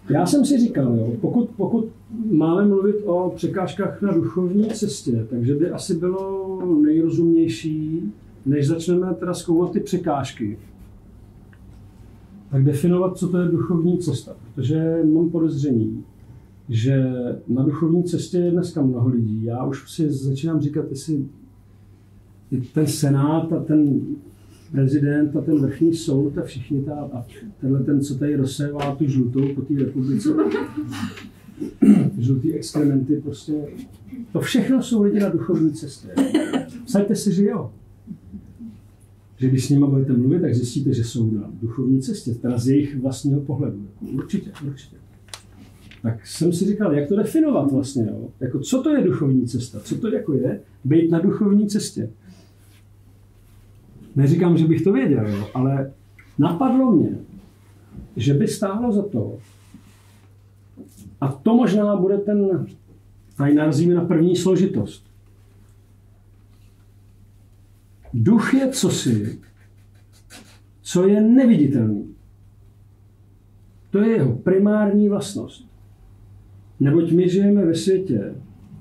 Já jsem si říkal, jo, pokud máme mluvit o překážkách na duchovní cestě, takže by asi bylo nejrozumnější, než začneme teda zkoumat ty překážky, tak definovat, co to je duchovní cesta. Protože mám podezření, že na duchovní cestě je dneska mnoho lidí. Já už si začínám říkat, jestli ten senát a ten prezident a ten vrchní soud a všichni a tenhle ten, co tady rozsévá tu žlutou po té republice, žlutý exkrementy, prostě, to všechno jsou lidi na duchovní cestě. Psaďte si, že jo. Že když s nimi budete mluvit, tak zjistíte, že jsou na duchovní cestě, teda z jejich vlastního pohledu. Určitě. Tak jsem si říkal, jak to definovat vlastně, jo? Jako, co to je duchovní cesta? Co to jako je být na duchovní cestě? Neříkám, že bych to věděl, jo? Ale napadlo mě, že by stálo za to, a to možná bude ten, tady narazíme na první složitost. Duch je cosi, co je neviditelný. To je jeho primární vlastnost. Neboť my žijeme ve světě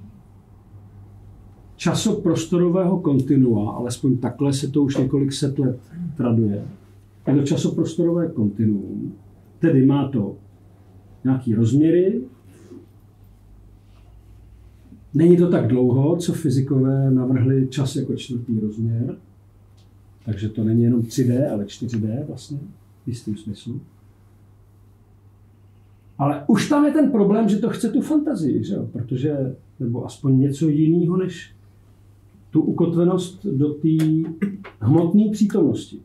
časoprostorového kontinua, alespoň takhle se to už několik set let traduje. Je to časoprostorové kontinuum, tedy má to nějaký rozměry. Není to tak dlouho, co fyzikové navrhli čas jako čtvrtý rozměr, takže to není jenom 3D, ale 4D vlastně, v jistém smyslu. Ale už tam je ten problém, že to chce tu fantazii, že jo? Protože, nebo aspoň něco jiného, než tu ukotvenost do té hmotné přítomnosti.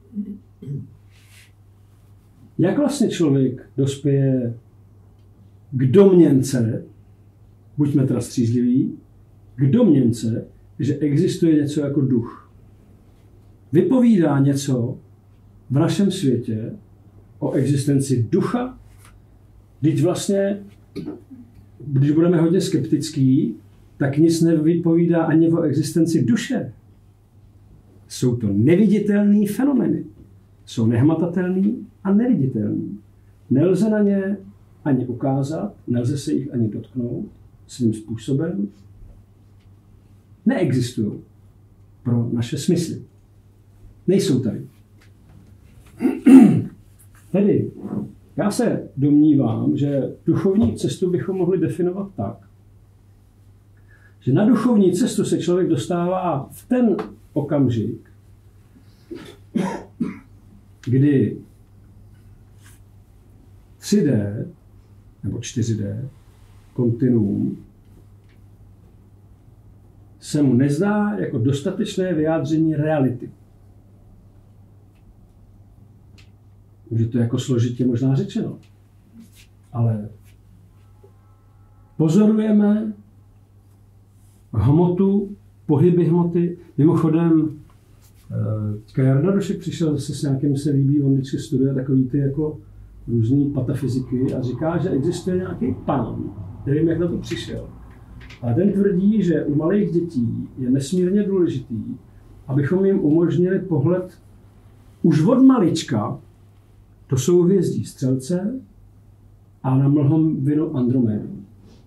Jak vlastně člověk dospěje k domněnce, buďme teda střízliví, k domněnce, že existuje něco jako duch. Vypovídá něco v našem světě o existenci ducha. Když vlastně, když budeme hodně skeptický, tak nic nevypovídá ani o existenci duše. Jsou to neviditelné fenomény. Jsou nehmatatelné a neviditelné. Nelze na ně ani ukázat, nelze se jich ani dotknout svým způsobem. Neexistují pro naše smysly. Nejsou tady. Tedy já se domnívám, že duchovní cestu bychom mohli definovat tak, že na duchovní cestu se člověk dostává v ten okamžik, kdy 3D nebo 4D kontinuum se mu nezdá jako dostatečné vyjádření reality. Už je to jako složitě možná řečeno. Ale pozorujeme hmotu, pohyby hmoty. Mimochodem, Jarda Došek přišel zase s nějakým, se líbí, on vždycky studuje takový ty jako různý patafyziky a říká, že existuje nějaký pán, nevím, jak na to přišel. A ten tvrdí, že u malých dětí je nesmírně důležitý, abychom jim umožnili pohled už od malička do souhvězdí Střelce a na mlhovinu Andromédu.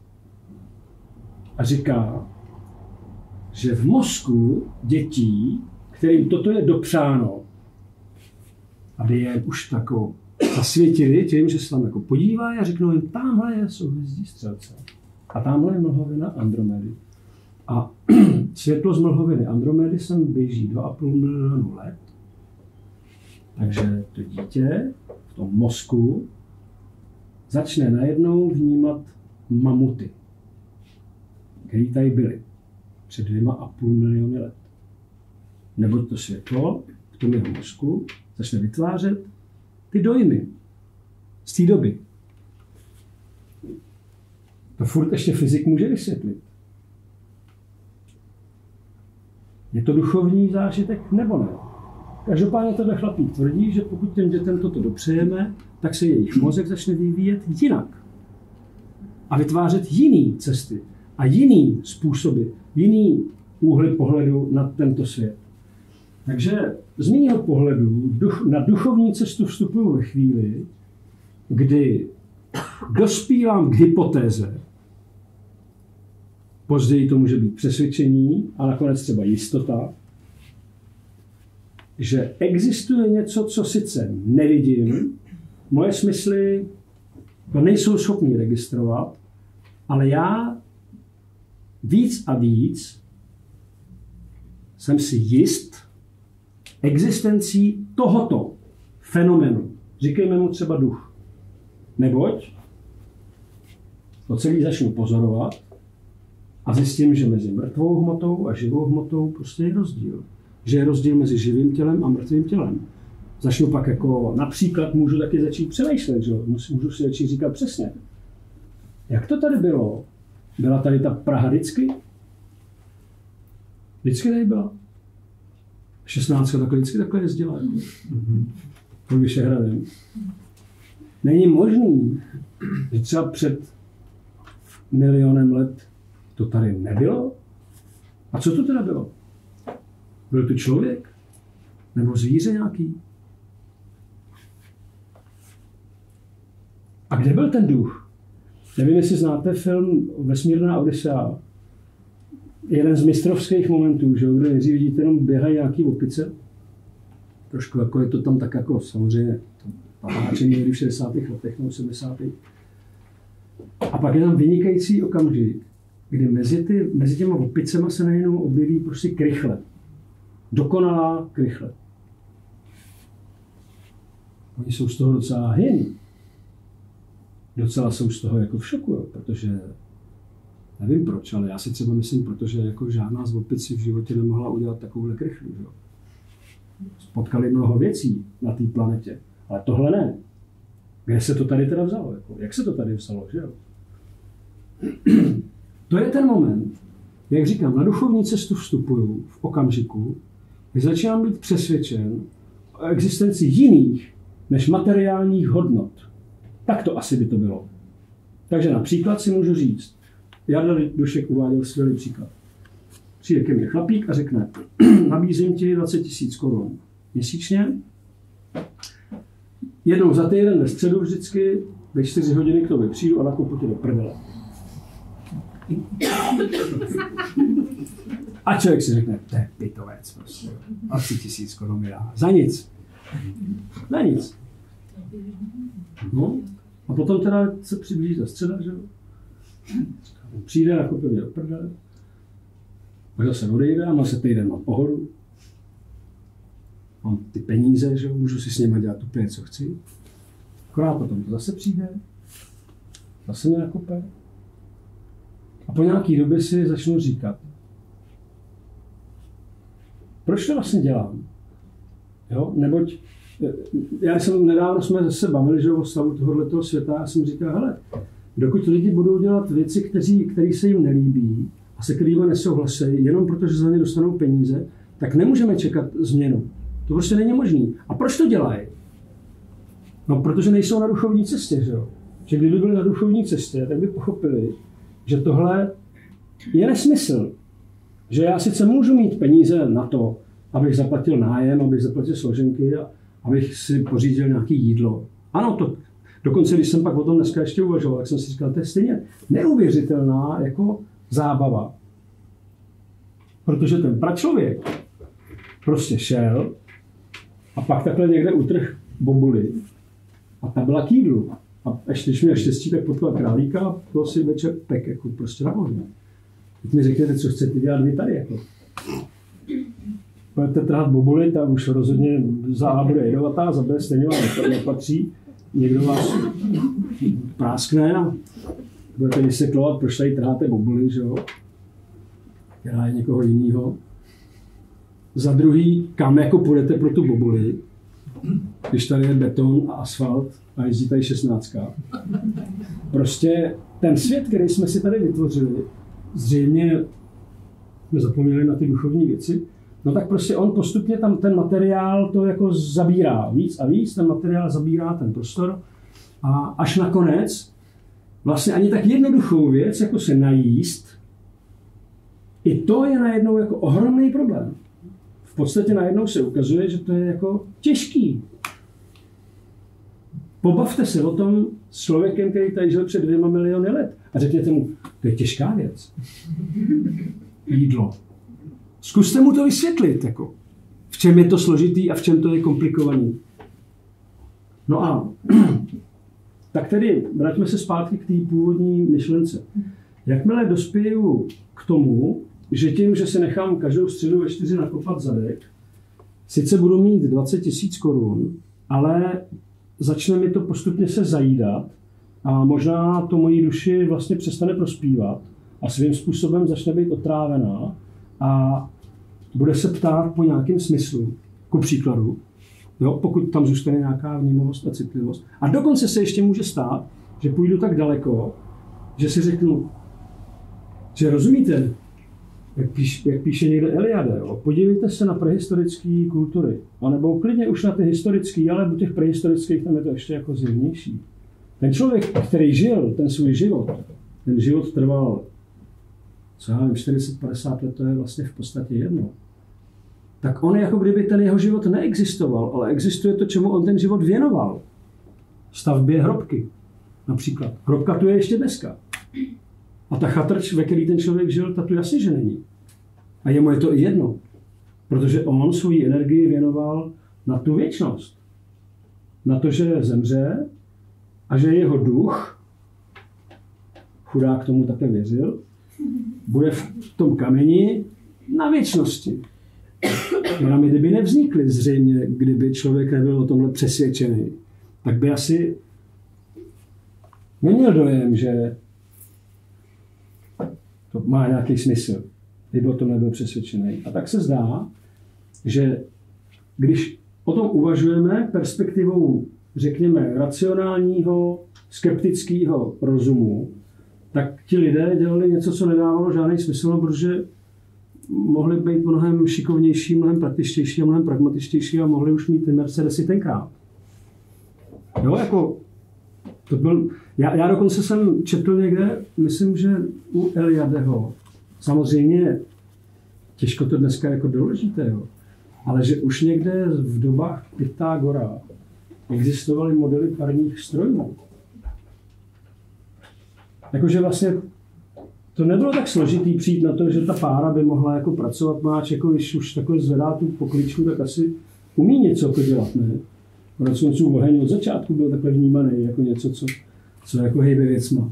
A říká, že v mozku dětí, kterým toto je dopřáno, aby je už tako zasvětili tím, že se tam jako podívají a řeknou jim, tamhle je souhvězdí Střelce a tamhle je mlhovina Andromedy. A světlo z mlhoviny Andromedy sem běží 2,5 milionu let. Takže to dítě v tom mozku začne najednou vnímat mamuty, které tady byly před 2,5 miliony let. Neboť to světlo v tom jeho mozku začne vytvářet ty dojmy z té doby. To furt ještě fyzik může vysvětlit. Je to duchovní zážitek nebo ne? Každopádně tenhle chlapík tvrdí, že pokud těm dětem toto dopřejeme, tak se jejich mozek začne vyvíjet jinak. A vytvářet jiný cesty a jiný způsoby, jiný úhly pohledu na tento svět. Takže z mého pohledu na duchovní cestu vstupuju ve chvíli, kdy dospívám k hypotéze, později to může být přesvědčení a nakonec třeba jistota, že existuje něco, co sice nevidím, moje smysly to nejsou schopni registrovat, ale já víc a víc jsem si jist existencí tohoto fenomenu. Říkejme mu třeba duch. Neboť to celý začnu pozorovat a zjistím, že mezi mrtvou hmotou a živou hmotou prostě je rozdíl. Že je rozdíl mezi živým tělem a mrtvým tělem. Začnu pak jako, například můžu taky začít přemýšlet, že? Můžu si začít říkat přesně. Jak to tady bylo? Byla tady ta Praha vždycky? Vždycky tady byla. 16 takhle jezdila. Pod Vyšehradem. Není možný, že třeba před 1 000 000 let to tady nebylo? A co to teda bylo? Byl to člověk? Nebo zvíře nějaký? A kde byl ten duch? Nevím, jestli znáte film Vesmírná Odisea. Jeden z mistrovských momentů, že kde nejdřív vidíte, jenom běhají nějaký opice. Trošku jako je to tam tak jako samozřejmě natáčení v 60. letech nebo 70. A pak je tam vynikající okamžik, kdy mezi těma opicema se najednou objeví prostě krychle. Dokonalá krychle. Oni jsou z toho docela hyní. Docela jsou z toho jako v šoku, jo, protože nevím proč, ale já si třeba myslím, protože jako žádná z opic si v životě nemohla udělat takovouhle krychlu. Jo. Potkali mnoho věcí na té planetě, ale tohle ne. Kde se to tady teda vzalo? Jako, jak se to tady vzalo? Že jo? To je ten moment, jak říkám, na duchovní cestu vstupuju v okamžiku, kdy začínám být přesvědčen o existenci jiných než materiálních hodnot. Tak to asi by to bylo. Takže například si můžu říct, Jarda Dušek uváděl skvělý příklad. Přijde ke mně chlapík a řekne, nabízím ti 20 000 korun měsíčně, jednou za týden ve středu vždycky, ve 4 hodiny k tobě přijdu a nakupu ti do prdele. A člověk si řekne, to je pitovec prostě. 20 000 korun mi dá. Za nic. Za nic. No. A potom teda se přiblíží ta středa, že jo? Přijde, nakupuje mě do prdele. Pak zase odejde a se týden mám pohodu. Mám ty peníze, že jo? Můžu si s nimi dělat úplně, co chci. Akorát potom to zase přijde. Zase mě nakupe. A po nějaký době si začnu říkat, proč to vlastně dělám? Jo? Neboť já jsem nedávno jsme zase bavili, že o stavu tohoto světa a jsem říkal, hele, dokud lidi budou dělat věci, které se jim nelíbí a se kterými nesouhlasí, jenom protože za ně dostanou peníze, tak nemůžeme čekat změnu. To prostě není možný. A proč to dělají? No, protože nejsou na duchovní cestě, že jo? Že kdyby byli na duchovní cestě, tak by pochopili, že tohle je nesmysl. Že já sice můžu mít peníze na to, abych zaplatil nájem, abych zaplatil složenky a abych si pořídil nějaké jídlo. Ano, to dokonce, když jsem pak o tom dneska ještě uvažoval, tak jsem si říkal, to je stejně neuvěřitelná jako zábava. Protože ten pračlověk prostě šel a pak takhle někde utrhl bobuli a ta byla k jídlu. A ještě, když měl štěstí, tak potkal králíka a to si večer pek, jako prostě na ohni. Teď mi řekněte, co chcete dělat vy tady, jako. Budete trhat bobuli, ta už rozhodně za A bude jedovatá, za B stejně vám nepatří. Někdo vás práskne a budete vysvětlovat, proč tady trháte bobuli, že jo? Která je někoho jiného. Za druhý, kam jako půjdete pro tu bobuli, když tady je beton a asfalt a jezdí tady 16. Prostě ten svět, který jsme si tady vytvořili, zřejmě jsme zapomněli na ty duchovní věci, no tak prostě on postupně tam ten materiál to jako zabírá víc a víc, ten materiál zabírá ten prostor a až nakonec vlastně ani tak jednoduchou věc, jako se najíst, i to je najednou jako ohromný problém. V podstatě najednou se ukazuje, že to je jako těžký. Pobavte se o tom s člověkem, který tady žil před 2 miliony let. A řekněte mu, to je těžká věc. Jídlo. Zkuste mu to vysvětlit, jako, v čem je to složitý a v čem to je komplikovaný. No a tak tedy vraťme se zpátky k té původní myšlence. Jakmile dospěju k tomu, že tím, že si nechám každou středu ve 4 nakopat zadek, sice budu mít 20 000 korun, ale začne mi to postupně se zajídat a možná to mojí duši vlastně přestane prospívat a svým způsobem začne být otrávená a bude se ptát po nějakém smyslu. Ku příkladu, jo, pokud tam zůstane nějaká vnímavost a citlivost. A dokonce se ještě může stát, že půjdu tak daleko, že si řeknu, že rozumíte, jak píše někde Eliade, jo? Podívejte se na prehistorické kultury, anebo klidně už na ty historické, ale u těch prehistorických tam je to ještě jako zjevnější. Ten člověk, který žil ten svůj život, ten život trval, co já vím, 40-50 let, to je vlastně v podstatě jedno. Tak on jako kdyby ten jeho život neexistoval, ale existuje to, čemu on ten život věnoval. Stavbě hrobky, například. Hrobka tu je ještě dneska. A ta chatrč, ve který ten člověk žil, ta tu jasně, že není. A jemu je to i jedno. Protože on svou energii věnoval na tu věčnost. Na to, že zemře a že jeho duch, chudák tomu také věřil, bude v tom kameni na věčnosti. Pyramidy by nevznikly zřejmě, kdyby člověk nebyl o tomhle přesvědčený. Tak by asi neměl dojem, že to má nějaký smysl, kdyby o tom nebyl přesvědčený. A tak se zdá, že když o tom uvažujeme perspektivou, řekněme, racionálního, skeptického rozumu, tak ti lidé dělali něco, co nedávalo žádný smysl, protože mohli být mnohem šikovnější, mnohem praktičtější a mnohem pragmatičtější a mohli už mít ty Mercedesy tenkrát. Jo, jako to byl... Já dokonce jsem četl někde, myslím, že u Eliadeho, samozřejmě těžko to dneska jako doložíte, jo, ale že už někde v dobách Pythagora existovaly modely parních strojů. Jakože vlastně to nebylo tak složitý přijít na to, že ta pára by mohla jako pracovat, máč, jako když už takhle zvedá tu pokličku, tak asi umí něco jako dělat, ne? Koneckonců oheň od začátku byl takhle vnímaný jako něco, co jako hejbe věcma.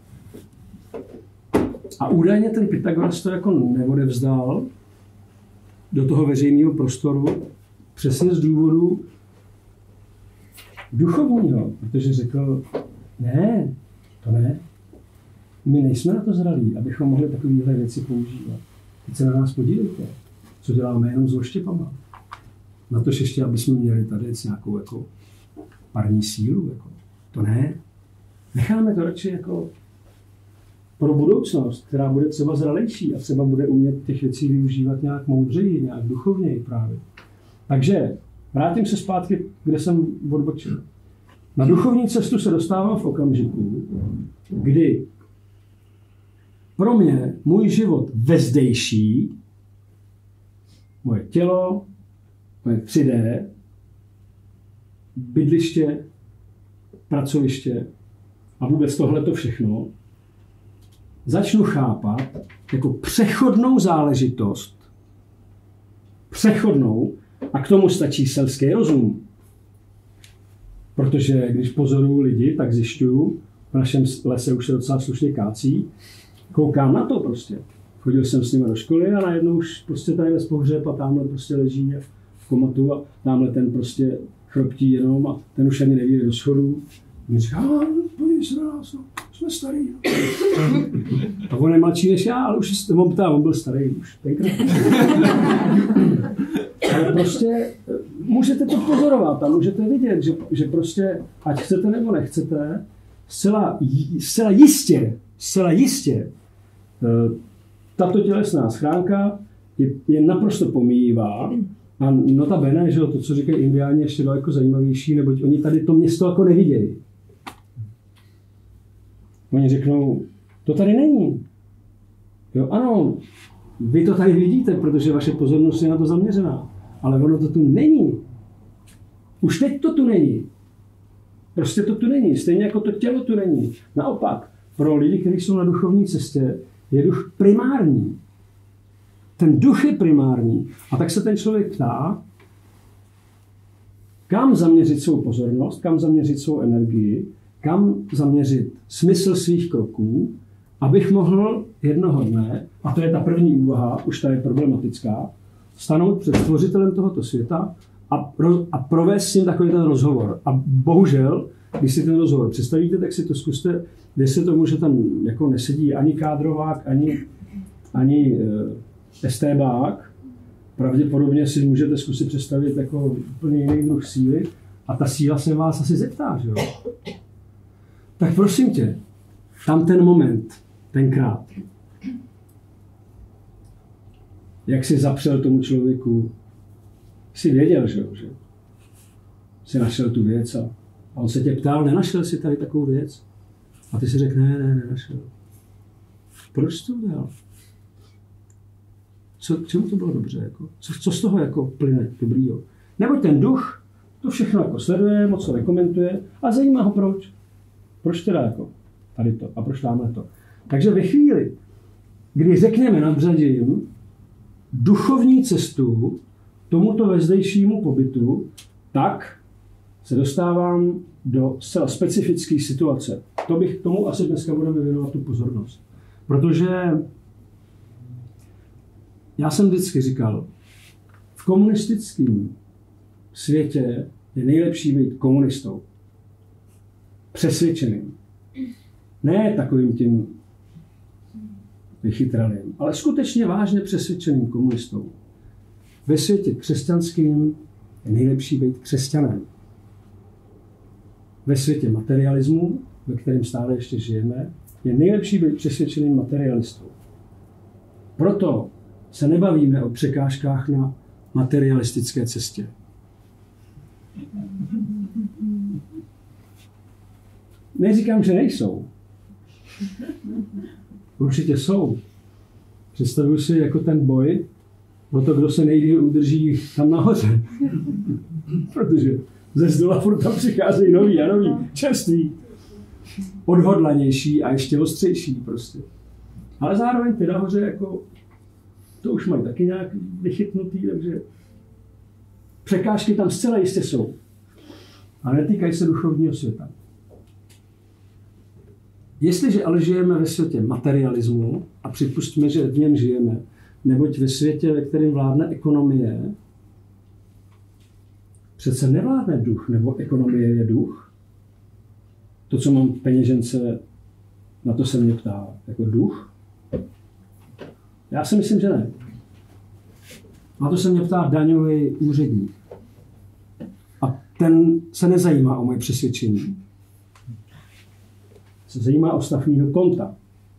A údajně ten Pythagoras to jako neodevzdal do toho veřejného prostoru přesně z důvodu duchovního, protože řekl, ne, to ne. My nejsme na to zralí, abychom mohli takovéhle věci používat. Teď se na nás podívejte, co děláme jenom s oštěpama. Na to ještě, aby jsme měli tady nějakou jako parní sílu. Jako. To ne. Necháme to radši jako pro budoucnost, která bude třeba zralejší a třeba bude umět těch věcí využívat nějak moudřeji, nějak duchovněji právě. Takže vrátím se zpátky, kde jsem odbočil. Na duchovní cestu se dostávám v okamžiku, kdy pro mě můj život vezdejší, moje tělo, moje 3D, bydliště, pracoviště a vůbec tohleto všechno začnu chápat jako přechodnou záležitost. Přechodnou a k tomu stačí selský rozum. Protože když pozoruju lidi, tak zjišťuju, v našem lese už se docela slušně kácí, koukám na to prostě. Chodil jsem s nimi do školy a najednou už prostě tady bez pohřeb a tamhle prostě leží v komatu a tamhle ten prostě chroptí jenom a ten už ani neví do schodů. A mi říká, podívej se na nás, no, jsme starý. No. A on je mladší než já, ale už on byl starý už tenkrát. Ale prostě můžete to pozorovat a můžete vidět, že prostě, ať chcete nebo nechcete, zcela jistě, tato tělesná schránka je naprosto pomíjivá a notabene, že to, co říkají indiáni, ještě daleko zajímavější, neboť oni tady to město jako nevidějí. Oni řeknou, to tady není. Jo, ano, vy to tady vidíte, protože vaše pozornost je na to zaměřená, ale ono to tu není. Už teď to tu není. Prostě to tu není. Stejně jako to tělo tu není. Naopak, pro lidi, kteří jsou na duchovní cestě, je duch primární. Ten duch je primární. A tak se ten člověk ptá, kam zaměřit svou pozornost, kam zaměřit svou energii, kam zaměřit smysl svých kroků, abych mohl jednoho dne, a to je ta první úvaha, už ta je problematická, stanout před stvořitelem tohoto světa a provést s ním takový ten rozhovor. A bohužel, když si ten rozhovor představíte, tak si to zkuste, věřte tomu, že tam jako nesedí ani kádrovák, ani estébák. Pravděpodobně si můžete zkusit představit jako úplně jiný druh síly a ta síla se vás asi zeptá, že jo? Tak prosím tě, tam ten moment, tenkrát, jak jsi zapřel tomu člověku, jsi věděl, že jsi našel tu věc a on se tě ptal, nenašel jsi tady takovou věc? A ty si řekl, ne, nenašel. Proč jsi to udělal? Čemu to bylo dobře? Jako? Co z toho jako plyne dobrýho? Neboť ten duch to všechno jako sleduje, moc to nekomentuje a zajímá ho proč. Proč teda jako tady to a proč tamhle to. Takže ve chvíli, kdy řekněme nadřadím duchovní cestu tomuto vezdejšímu pobytu, tak se dostávám do zcela specifické situace. Tomu asi dneska budeme věnovat tu pozornost. Protože já jsem vždycky říkal, v komunistickém světě je nejlepší být komunistou. Přesvědčeným. Ne takovým tím vychytralým, ale skutečně vážně přesvědčeným komunistou. Ve světě křesťanským je nejlepší být křesťanem. Ve světě materialismu, ve kterém stále ještě žijeme, je nejlepší být přesvědčeným materialistou. Proto se nebavíme o překážkách na materialistické cestě. Neříkám, že nejsou. Určitě jsou. Představuji si jako ten boj o to, kdo se nejdýl udrží tam nahoře. Protože ze zdola furt tam přicházejí noví a noví, čerství, odhodlanější a ještě ostřejší prostě. Ale zároveň ty nahoře jako to už mají taky nějak vychytnutý, takže překážky tam zcela jistě jsou. A netýkají se duchovního světa. Jestliže ale žijeme ve světě materialismu a připustíme, že v něm žijeme, neboť ve světě, ve kterém vládne ekonomie, přece nevládne duch, nebo ekonomie je duch. To, co mám v peněžence, na to se mě ptá, jako duch. Já si myslím, že ne. Na to se mě ptá daňový úředník. A ten se nezajímá o moje přesvědčení. Se zajímá o stav mýho konta.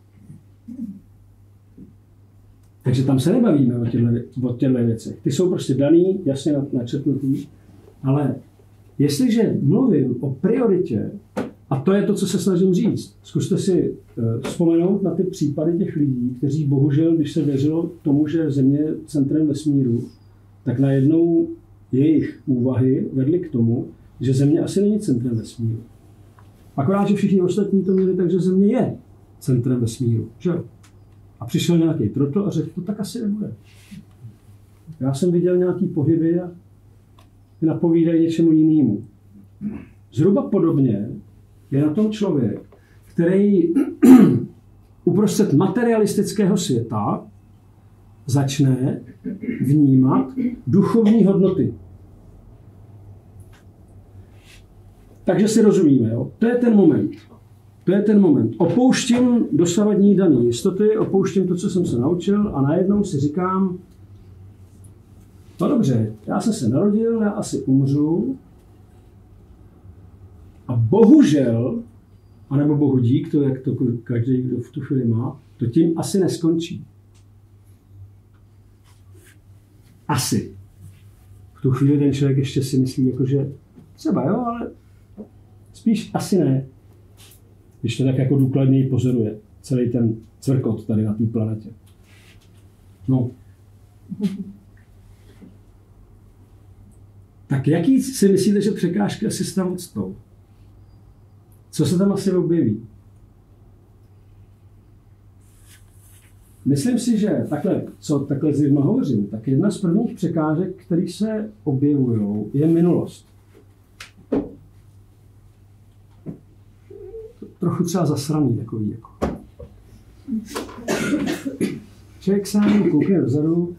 Takže tam se nebavíme o těchto věcech. Ty jsou prostě daný, jasně načetnutý, ale jestliže mluvím o prioritě, a to je to, co se snažím říct, zkuste si vzpomenout na ty případy těch lidí, kteří bohužel, když se věřilo tomu, že Země je centrem vesmíru, tak najednou jejich úvahy vedly k tomu, že Země asi není centrem vesmíru. Akorát, že všichni ostatní to měli tak, že Země je centrem vesmíru. Že? A přišel nějaký trotl a řekl, to tak asi nebude. Já jsem viděl nějaký pohyby a ty napovídají něčemu jinému. Zhruba podobně je na tom člověk, který uprostřed materialistického světa začne vnímat duchovní hodnoty. Takže si rozumíme, jo? To je ten moment. To je ten moment. Opouštím dosavadní dané jistoty, opouštím to, co jsem se naučil a najednou si říkám, no dobře, já jsem se narodil, já asi umřu a bohužel, anebo bohu dík, to jak to každý, kdo v tu chvíli má, to tím asi neskončí. Asi. V tu chvíli ten člověk ještě si myslí, jakože třeba jo, ale spíš asi ne. Když to tak jako důkladněji pozoruje. Celý ten cvrkot tady na té planetě. No. Tak jaký si myslíte, že překážky asi s tam odstou? Co se tam asi objeví? Myslím si, že takhle s lidmi hovořím, tak jedna z prvních překážek, které se objevují, je minulost. Trochu třeba zasraný takový. Jako. Člověk se koukne dozadu,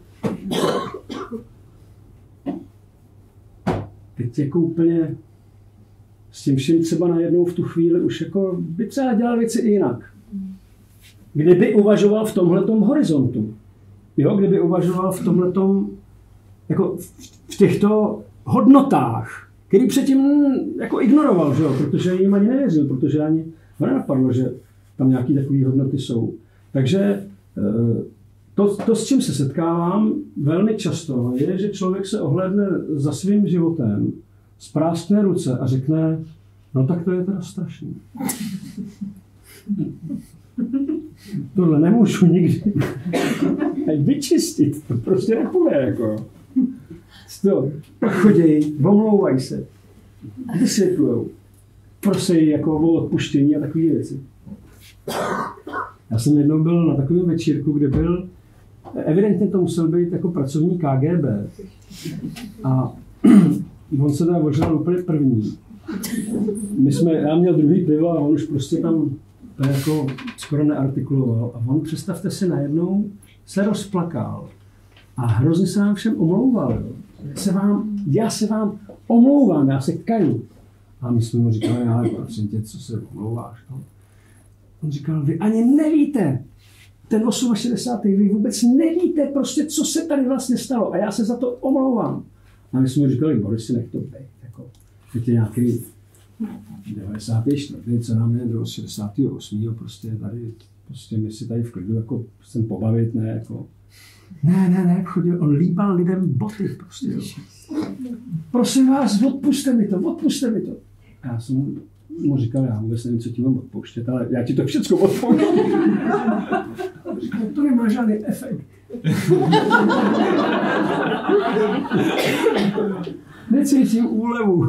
teď jako úplně s tím vším třeba najednou v tu chvíli už jako by třeba dělal věci i jinak. Kdyby uvažoval v tomhletom horizontu. Jo, kdyby uvažoval v tomhletom, jako v těchto hodnotách, který předtím jako ignoroval, že jo? Protože jim ani nevěřil, protože ani ho nenapadlo, že tam nějaké takové hodnoty jsou. Takže to, s čím se setkávám velmi často, je, že člověk se ohlédne za svým životem, spráskne ruce a řekne, no tak to je teda strašný. Tohle nemůžu nikdy vyčistit, to prostě nepůjde, jako. Pak choděj, omlouvaj se, vysvětlujou, prosej jako o odpuštění a takové věci. Já jsem jednou byl na takovém večírku, kde byl, evidentně to musel být jako pracovník KGB. A on se teda ožral úplně první. Já měl druhý pivo a on už prostě tam to jako skoro neartikuloval. A on, představte si, najednou se rozplakal. A hrozně se vám všem omlouval. Jo. Já se vám omlouvám, já se kaju. A my jsme mu říkali, ale prosím tě, co se omlouváš? No? On říkal, vy ani nevíte, ten 68. vy vůbec nevíte prostě, co se tady vlastně stalo. A já se za to omlouvám. A my jsme mu říkali, Boris, nech to být. Jako, teď je nějaký 94. co nám je do 68. prostě tady, prostě my si tady v klidu jako chcem pobavit, ne, jako. Ne, chodil, on líbal lidem boty, prostě, jo. Prosím vás, odpuste mi to. A já jsem mu říkal, já vůbec nevím, co ti mám odpouštět, ale já ti to všechno odpouštím. Říkal, to nemá žádný efekt. Necítím úlevu.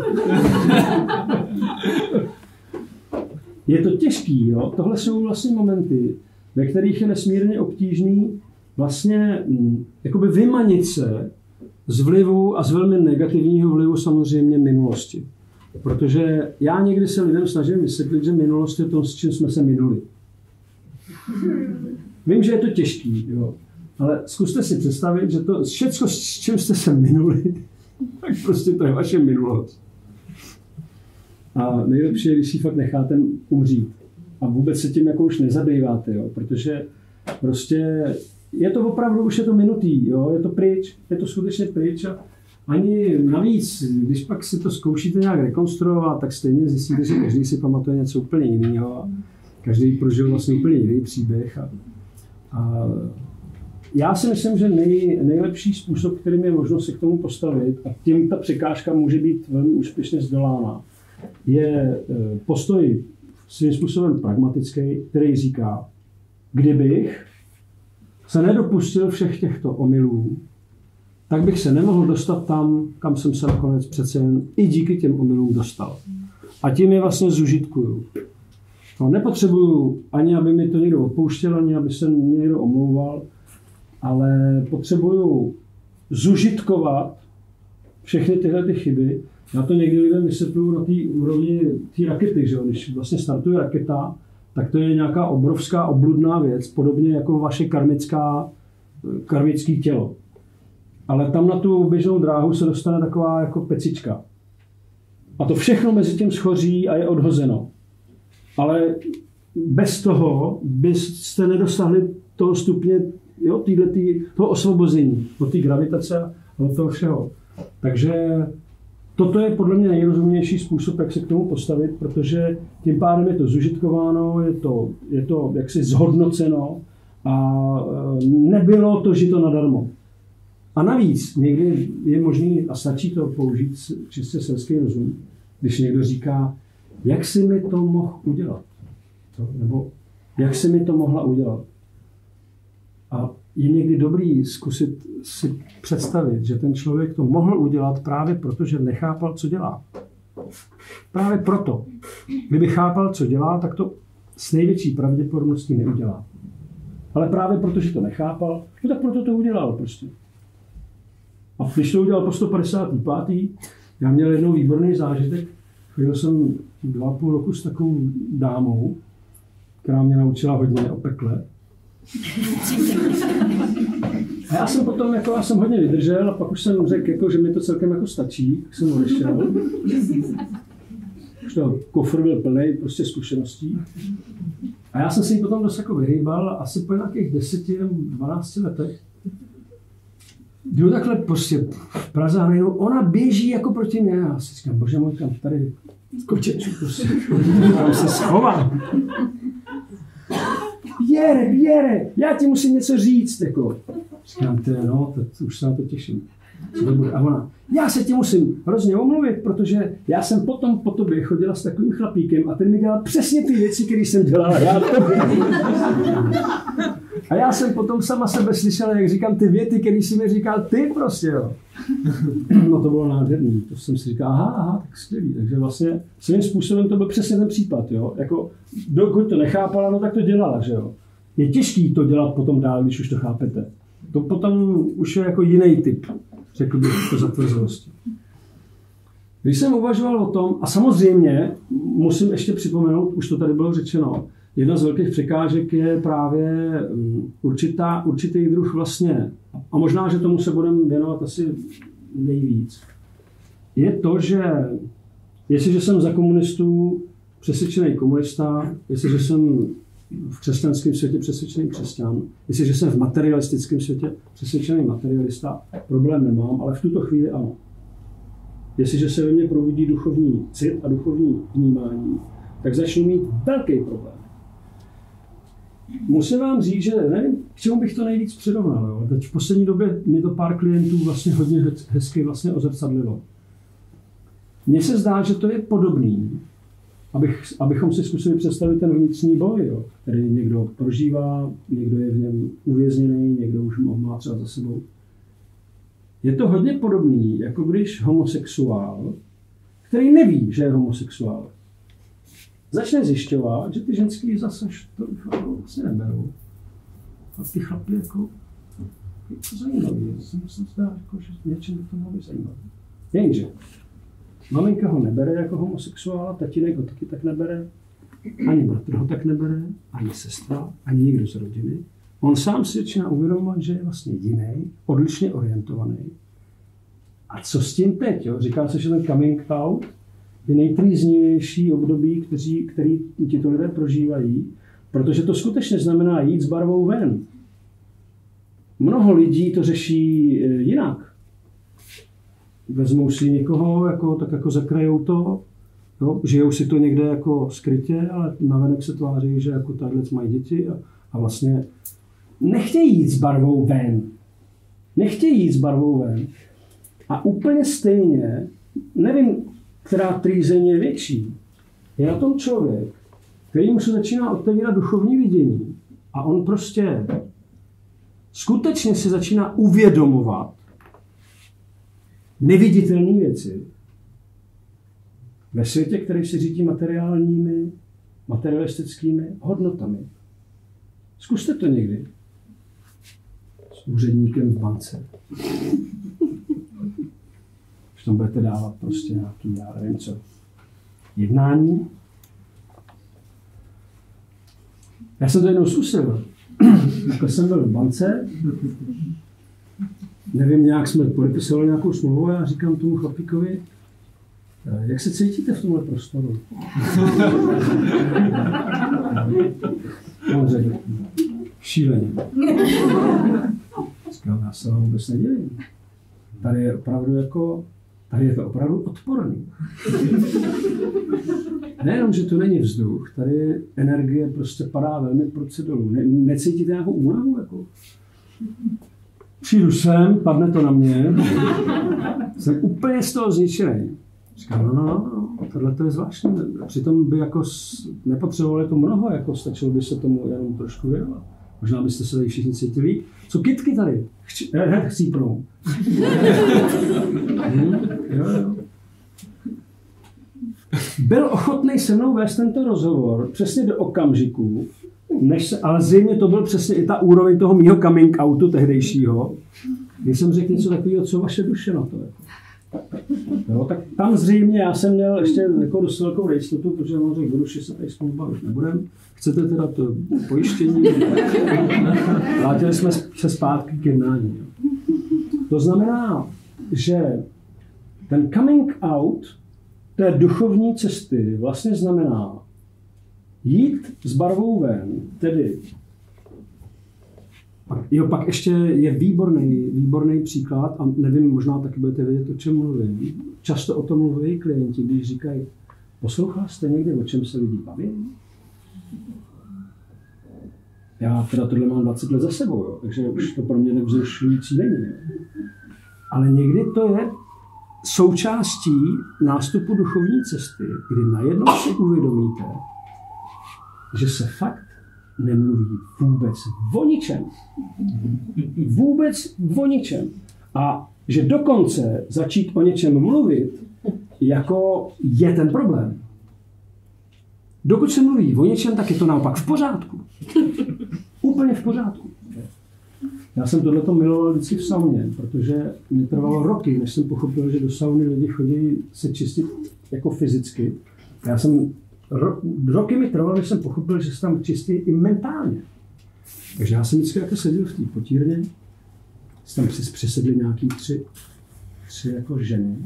Je to těžký, jo? Tohle jsou vlastně momenty, ve kterých je nesmírně obtížný vlastně jakoby vymanit se z vlivu a z velmi negativního vlivu samozřejmě minulosti. Protože já někdy se lidem snažím vysvětlit, že minulost je to, s čím jsme se minuli. Vím, že je to těžký, jo? Ale zkuste si představit, že to všechno, s čím jste se minuli, tak prostě to je vaše minulost. A nejlepší je, když si fakt necháte umřít. A vůbec se tím jako už nezabýváte, jo? Protože prostě je to opravdu, už je to minutý, jo? Je to pryč, je to skutečně pryč. A ani navíc, když pak si to zkoušíte nějak rekonstruovat, tak stejně zjistíte, že každý si pamatuje něco úplně jiného a každý prožil vlastně úplně jiný příběh. A já si myslím, že nejlepší způsob, kterým je možno se k tomu postavit, a tím ta překážka může být velmi úspěšně zdolána, je postoj svým způsobem pragmatický, který říká, kdybych se nedopustil všech těchto omylů, tak bych se nemohl dostat tam, kam jsem se nakonec přece jen i díky těm omylům dostal. A tím je vlastně zužitkuju. No, nepotřebuju ani, aby mi to někdo odpouštěl, ani aby se mě někdo omlouval, ale potřebuju zužitkovat všechny tyhle ty chyby. Já to někdy lidem vysvětluju na té úrovni té rakety, že jo? Když vlastně startuje raketa, tak to je nějaká obrovská obludná věc, podobně jako vaše karmické tělo. Ale tam na tu běžnou dráhu se dostane taková jako pecička. A to všechno mezi tím schoří a je odhozeno. Ale bez toho byste nedosáhli toho stupně, jo, toho osvobození od té gravitace a od toho všeho. Takže toto je podle mě nejrozumnější způsob, jak se k tomu postavit, protože tím pádem je to zužitkováno, je to jaksi zhodnoceno a nebylo to žito nadarmo. A navíc někdy je možný a stačí to použít čistě selský rozum, když někdo říká, jak jsi mi to mohl udělat? Nebo jak jsi mi to mohla udělat? A je někdy dobrý zkusit si představit, že ten člověk to mohl udělat právě proto, že nechápal, co dělá. Právě proto, kdyby chápal, co dělá, tak to s největší pravděpodobností neudělá. Ale právě protože to nechápal, no tak proto to udělal prostě. A když to udělal po 155. Já měl jednou výborný zážitek. Chodil jsem 2,5 roku s takovou dámou, která mě naučila hodně o pekle. A já jsem potom, já jsem hodně vydržel a pak už jsem řekl, že mi to celkem stačí, tak jsem odešel. Už to kofr byl plný prostě zkušeností. A já jsem si ji potom dost vyhýbal, asi po nějakých 10-12 letech. Jdu takhle prostě v Praze a najednou ona běží proti mě. Já si říkám, bože můj, kam tady kočeču, prostě. Tam se schovám. Jere, já ti musím něco říct, Říkám, už se na to těším. Co to bude? A ona, já se ti musím hrozně omluvit, protože já jsem potom po tobě chodila s takovým chlapíkem a ten mi dělal přesně ty věci, které jsem dělala já tobě. A já jsem potom sama sebe slyšel, jak říkám ty věty, které jsi mi říkal ty prostě, jo. No to bylo nádherný, to jsem si říkal, aha, tak skvělý. Takže vlastně svým způsobem to byl přesně ten případ, jo. Dokud to nechápala, no tak to dělala, že jo. Je těžký to dělat potom dál, když už to chápete. To potom už je jiný typ, řekl bych, to zatvrzelosti. Když jsem uvažoval o tom, a samozřejmě musím ještě připomenout, už to tady bylo řečeno, jedna z velkých překážek je právě určitý druh vlastně, a možná, že tomu se budeme věnovat asi nejvíc, je to, že jestliže jsem za komunistů přesvědčený komunista, jestliže jsem v křesťanském světě přesvědčený křesťan, jestliže jsem v materialistickém světě přesvědčený materialista, problém nemám, ale v tuto chvíli ano. Jestliže se ve mně probudí duchovní cit a duchovní vnímání, tak začnu mít velký problém. Musím vám říct, že nevím, k čemu bych to nejvíc přirovnal. Jo? Teď v poslední době mi to pár klientů vlastně hodně hezky vlastně ozrcadlilo. Mně se zdá, že to je podobný, abychom si zkusili představit ten vnitřní boj, jo? Který někdo prožívá, někdo je v něm uvězněný, někdo už ho má třeba za sebou. Je to hodně podobný, jako když homosexuál, který neví, že je homosexuál, začne zjišťovat, že ty ženský zase to vlastně neberou. A ty chlapi je to zajímavý. Já jsem si zdá, že něčem by to mohlo být zajímavé. Jenže maminka ho nebere jako homosexuála, tatínek ho taky tak nebere, ani bratr ho tak nebere, ani sestra, ani nikdo z rodiny. On sám si začíná uvědomovat, že je vlastně jiný, odlišně orientovaný. A co s tím teď? Jo? Říká se, že ten coming out je nejtrýznivější období, který tito lidé prožívají, protože to skutečně znamená jít s barvou ven. Mnoho lidí to řeší jinak. Vezmou si někoho, tak zakrajou to, jo? Žijou si to někde skrytě, ale navenek se tváří, že tahle mají děti a vlastně nechtějí jít s barvou ven. A úplně stejně, nevím, která trýzeň je větší, je na tom člověk, který mu se začíná otevírat duchovní vidění a on prostě skutečně si začíná uvědomovat neviditelné věci ve světě, který se řídí materialistickými hodnotami. Zkuste to někdy s úředníkem v bance. Když tam budete dávat prostě nějaký, já nevím co, jednání. Já jsem to jednou zkusil. Takhle jsem byl v bance, nevím, nějak jsme podepisovali nějakou smlouvu a já říkám tomu chlapíkovi, jak se cítíte v tomhle prostoru? On řekl, šíleně. Říkám, já se vám vůbec nedělím. Tady je to opravdu odporný. Nejenom, že to není vzduch, tady energie prostě padá velmi prudce dolů. Necítíte nějakou únavu? Přijdu sem, padne to na mě, jsem úplně z toho zničený. Říkám, no, tohle to je zvláštní. Přitom by nepotřebovali to mnoho, stačilo by se tomu jenom trošku věnovat. Možná byste se tady všichni cítili. Co kytky tady? Chcípnou. Jo. byl ochotný se mnou vést tento rozhovor přesně do okamžiku, ale zřejmě to byl přesně i ta úroveň toho mýho coming outu tehdejšího, když jsem řekl něco takového, co vaše duše na to. Jo, tak tam zřejmě já jsem měl ještě jako dost velkou nejistotu, protože on řekl, do duše se tady spolu bavit nebudem. Chcete teda to pojištění? Vrátili jsme se zpátky k jednání. To znamená, že ten coming out té duchovní cesty vlastně znamená jít s barvou ven, tedy pak ještě je výborný příklad a nevím, možná taky budete vědět, o čem mluvím. Často o tom mluví klienti, když říkají, poslouchal jste někdy, o čem se lidi baví? Já teda tohle mám 20 let za sebou, jo, takže už to pro mě nevzrušující není. Jo. Ale někdy to je součástí nástupu duchovní cesty, kdy najednou si uvědomíte, že se fakt nemluví vůbec o ničem. Vůbec o ničem. A že dokonce začít o něčem mluvit, jako je ten problém. Dokud se mluví o něčem, tak je to naopak v pořádku. Úplně v pořádku. Já jsem tohleto miloval vždycky v sauně, protože mi trvalo roky, než jsem pochopil, že do sauny lidi chodí se čistit jako fyzicky. Roky mi trvalo, než jsem pochopil, že se tam čistí i mentálně. Takže já jsem vždycky jako seděl v té potírně, tam přisedli nějaký tři jako ženy.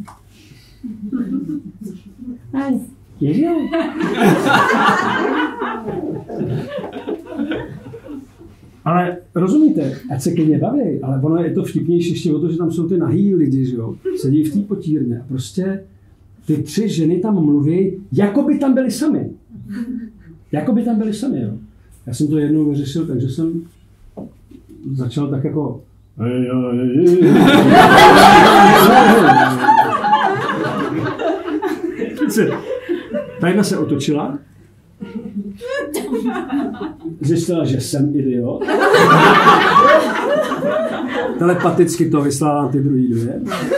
Ale rozumíte, ať se klidně baví, ale ono je to vtipnější ještě o to, že tam jsou ty nahý lidi, že jo, sedí v té potírně a prostě ty 3 ženy tam mluví, jako by tam byly sami. Jako by tam byly sami, jo. Já jsem to jednou vyřešil, takže jsem začal tak jako ta jedna se otočila, zjistila, že jsem idiot. Telepaticky to vyslala na ty druhý 2.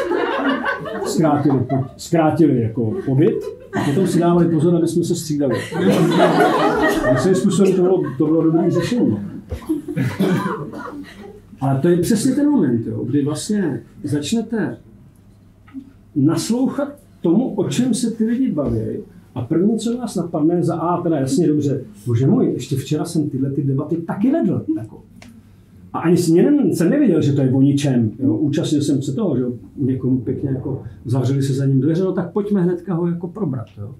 Zkrátili jako pobyt a potom si dávali pozor, aby jsme se střídali. A svým způsobem to bylo dobré řešení. Ale to je přesně ten moment, jo, kdy vlastně začnete naslouchat tomu, o čem se ty lidi baví. A první, co vás napadne, za A, teda jasně, dobře, bože můj, ještě včera jsem tyhle debaty taky vedl. Jako. A ani jsem nevěděl, že to je o ničem. Jo. Účastnil jsem se toho, že někomu pěkně jako zavřeli se za ním dveře, no tak pojďme hnedka ho jako probrat. Jo.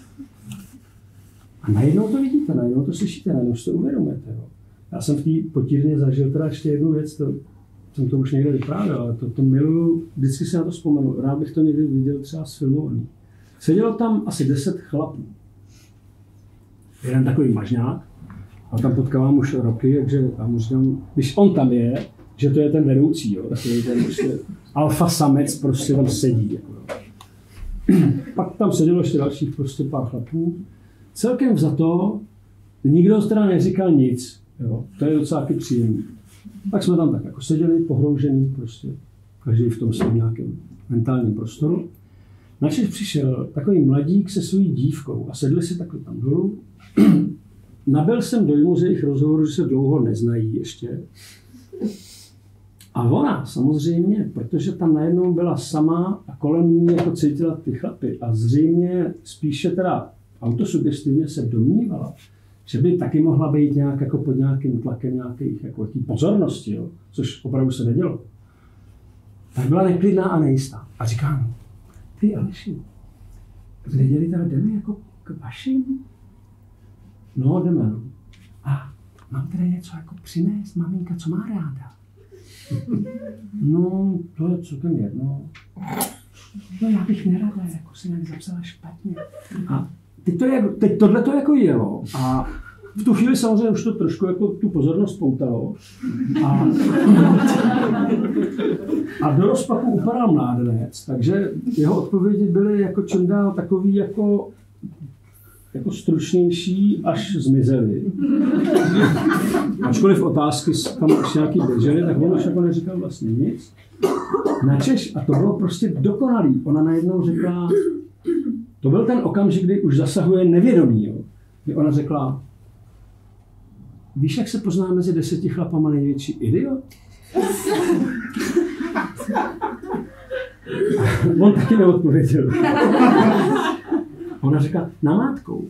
A najednou to vidíte, najednou to slyšíte, najednou si to uvědomujete. Jo. Já jsem v té potírně zažil teda ještě jednu věc, jsem to už někde vyprávěl, ale to miluju, vždycky si na to vzpomenu. Rád bych to někdy viděl třeba sfilmovaný. Sedělo tam asi 10 chlapů. Jeden takový mažňák, a tam potkávám už roky, takže já mu říkám, když on tam je, že to je ten vedoucí, jo, takový ten prostě alfa samec prostě tam sedí. Jako. Pak tam sedělo ještě dalších prostě pár chlapů. Celkem za to nikdo teda neříkal nic, jo, to je docela taky příjemný. Tak jsme tam tak jako seděli, pohroužený prostě, každý v tom svém nějakém mentálním prostoru. Načež přišel takový mladík se svojí dívkou a sedli si takhle tam dolů. Nabyl jsem dojmu z jejich rozhovoru, že se dlouho neznají ještě. A ona samozřejmě, protože tam najednou byla sama a kolem ní jako cítila ty chlapy a zřejmě spíše teda autosugestivně se domnívala, že by taky mohla být nějak jako pod nějakým tlakem nějakých jako pozornosti, jo, což opravdu se nedělo. Tak byla neklidná a nejistá. A říkám, ty Aleši, v neděli teda jdeme jako k vašim? No, jdeme. No. A mám teda něco jako přinést, maminka, co má ráda? No, to je celkem jedno. No, já bych nerada, jako se nějak zapsala špatně. A teď tohle to jako jelo. A v tu chvíli samozřejmě už to trošku jako tu pozornost poutalo. A do rozpaku upadal mládenec, takže jeho odpovědi byly jako čím dál takový jako stručnější, až zmizely. Ačkoliv otázky tam už nějaký běžely, tak on už jako neříkal vlastně nic. Načež, a to bylo prostě dokonalý. Ona najednou řekla, To byl ten okamžik, kdy už zasahuje nevědomí. Jo. Kdy ona řekla, víš, jak se pozná mezi 10 chlapama největší idiot? On taky neodpověděl. Ona říká, namátkou.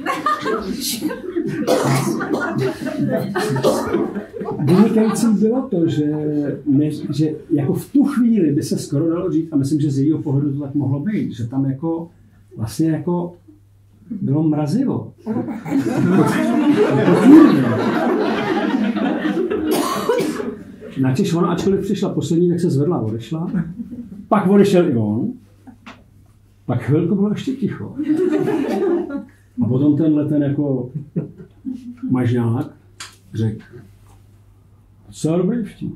Vynikající bylo to, že jako v tu chvíli by se skoro dalo říct, a myslím, že z jejího pohledu to tak mohlo být, že tam jako vlastně jako bylo mrazivo. Načež ona, ačkoliv přišla poslední, tak se zvedla a odešla. Pak odešel i on. Pak chvilku bylo ještě ticho. A potom ten jako mažňák řekl, co dobrý vtip.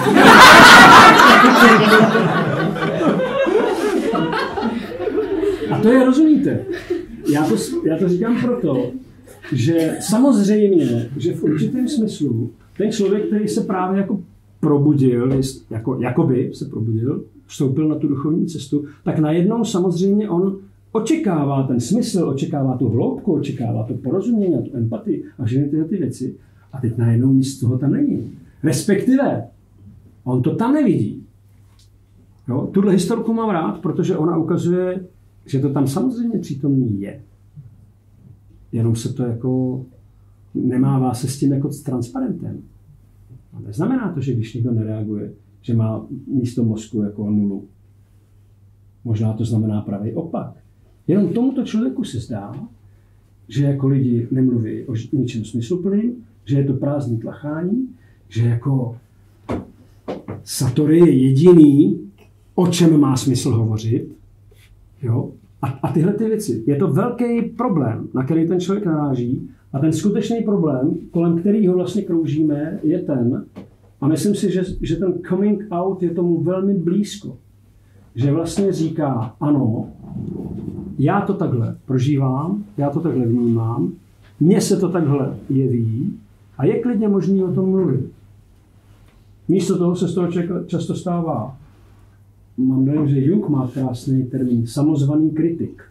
A to je, rozumíte, já to říkám proto, že samozřejmě, že v určitém smyslu ten člověk, který se právě jako probudil, jakoby se probudil, vstoupil na tu duchovní cestu, tak najednou samozřejmě on očekává ten smysl, očekává tu hloubku, očekává to porozumění, tu empatii a všechny tyhle ty věci. A teď najednou nic z toho tam není. Respektive, on to tam nevidí. Jo? Tuhle historku mám rád, protože ona ukazuje, že to tam samozřejmě přítomný je. Jenom se to jako nemává se s tím jako s transparentem. A neznamená to, že když někdo nereaguje, že má místo mozku jako nulu. Možná to znamená pravý opak. Jenom tomuto člověku se zdá, že jako lidi nemluví o ničem smysluplným, že je to prázdný tlachání, že jako Satori je jediný, o čem má smysl hovořit. Jo? A tyhle ty věci. Je to velký problém, na který ten člověk naráží. A ten skutečný problém, kolem kterého vlastně kroužíme, je ten, a myslím si, že ten coming out je tomu velmi blízko. Že vlastně říká, ano, já to takhle prožívám, já to takhle vnímám, mně se to takhle jeví a je klidně možný o tom mluvit. Místo toho se z toho často stává. Mám dojem, že Jung má krásný termín, samozvaný kritik.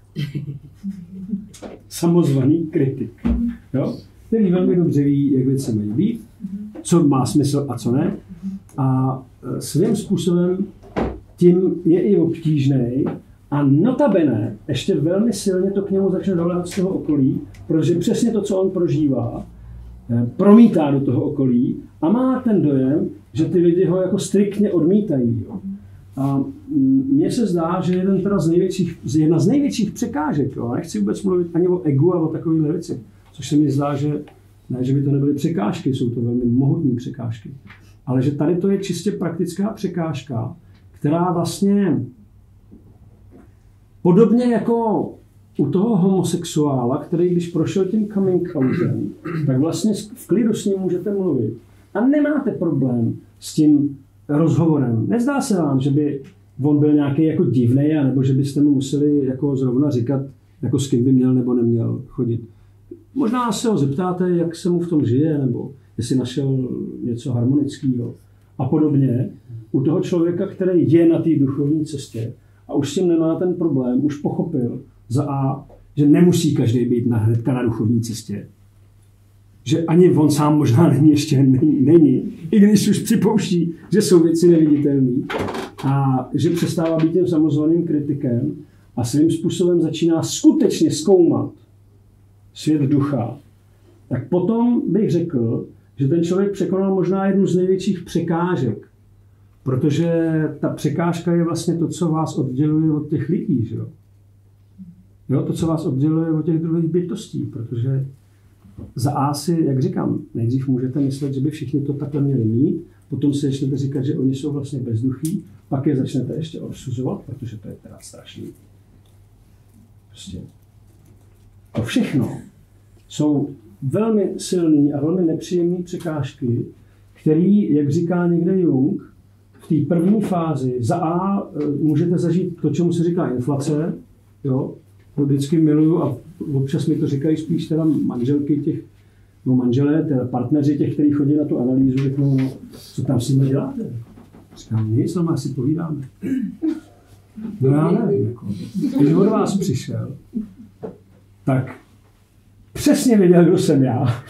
Samozvaný kritik. Jo? Který velmi dobře ví, jak věci mají být, co má smysl a co ne. A svým způsobem tím je i obtížný a notabene ještě velmi silně to k němu začne doléhat z toho okolí, protože přesně to, co on prožívá, promítá do toho okolí a má ten dojem, že ty lidi ho jako striktně odmítají. Jo. A mně se zdá, že jedna z největších překážek, jo, nechci vůbec mluvit ani o egu a o takových věci, což se mi zdá, že ne, že by to nebyly překážky, jsou to velmi mohutné překážky, ale že tady to je čistě praktická překážka, která vlastně podobně jako u toho homosexuála, který když prošel tím coming outem, tak vlastně v klidu s ním můžete mluvit. A nemáte problém s tím rozhovorem. Nezdá se vám, že by on byl nějaký jako divnej, nebo že byste mu museli jako zrovna říkat, jako s kým by měl nebo neměl chodit. Možná se ho zeptáte, jak se mu v tom žije, nebo jestli našel něco harmonického a podobně. U toho člověka, který je na té duchovní cestě a už s tím nemá ten problém, už pochopil za A, že nemusí každý být hnedka na duchovní cestě. Že ani on sám možná není, i když už připouští, že jsou věci neviditelné a že přestává být tím samozvaným kritikem a svým způsobem začíná skutečně zkoumat svět ducha, tak potom bych řekl, že ten člověk překonal možná jednu z největších překážek, protože ta překážka je vlastně to, co vás odděluje od těch lidí, že jo? Jo, to, co vás odděluje od těch druhých bytostí, protože za A si, jak říkám, nejdřív můžete myslet, že by všichni to takhle měli mít, potom si začnete říkat, že oni jsou vlastně bezduchí, pak je začnete ještě odsuzovat, protože to je teda strašný. Prostě to všechno jsou velmi silné a velmi nepříjemné překážky, které, jak říká někde Jung, v té první fázi za A můžete zažít to, čemu se říká inflace, jo, to vždycky miluju a občas mi to říkají spíš teda manželky těch, no manželé, teda partneři těch, kteří chodí na tu analýzu, řeknou, no, co tam s nimi děláte? Říkám, nic, no, si povídáme. No já nevím, jako, když od vás přišel, tak přesně věděl, kdo jsem já.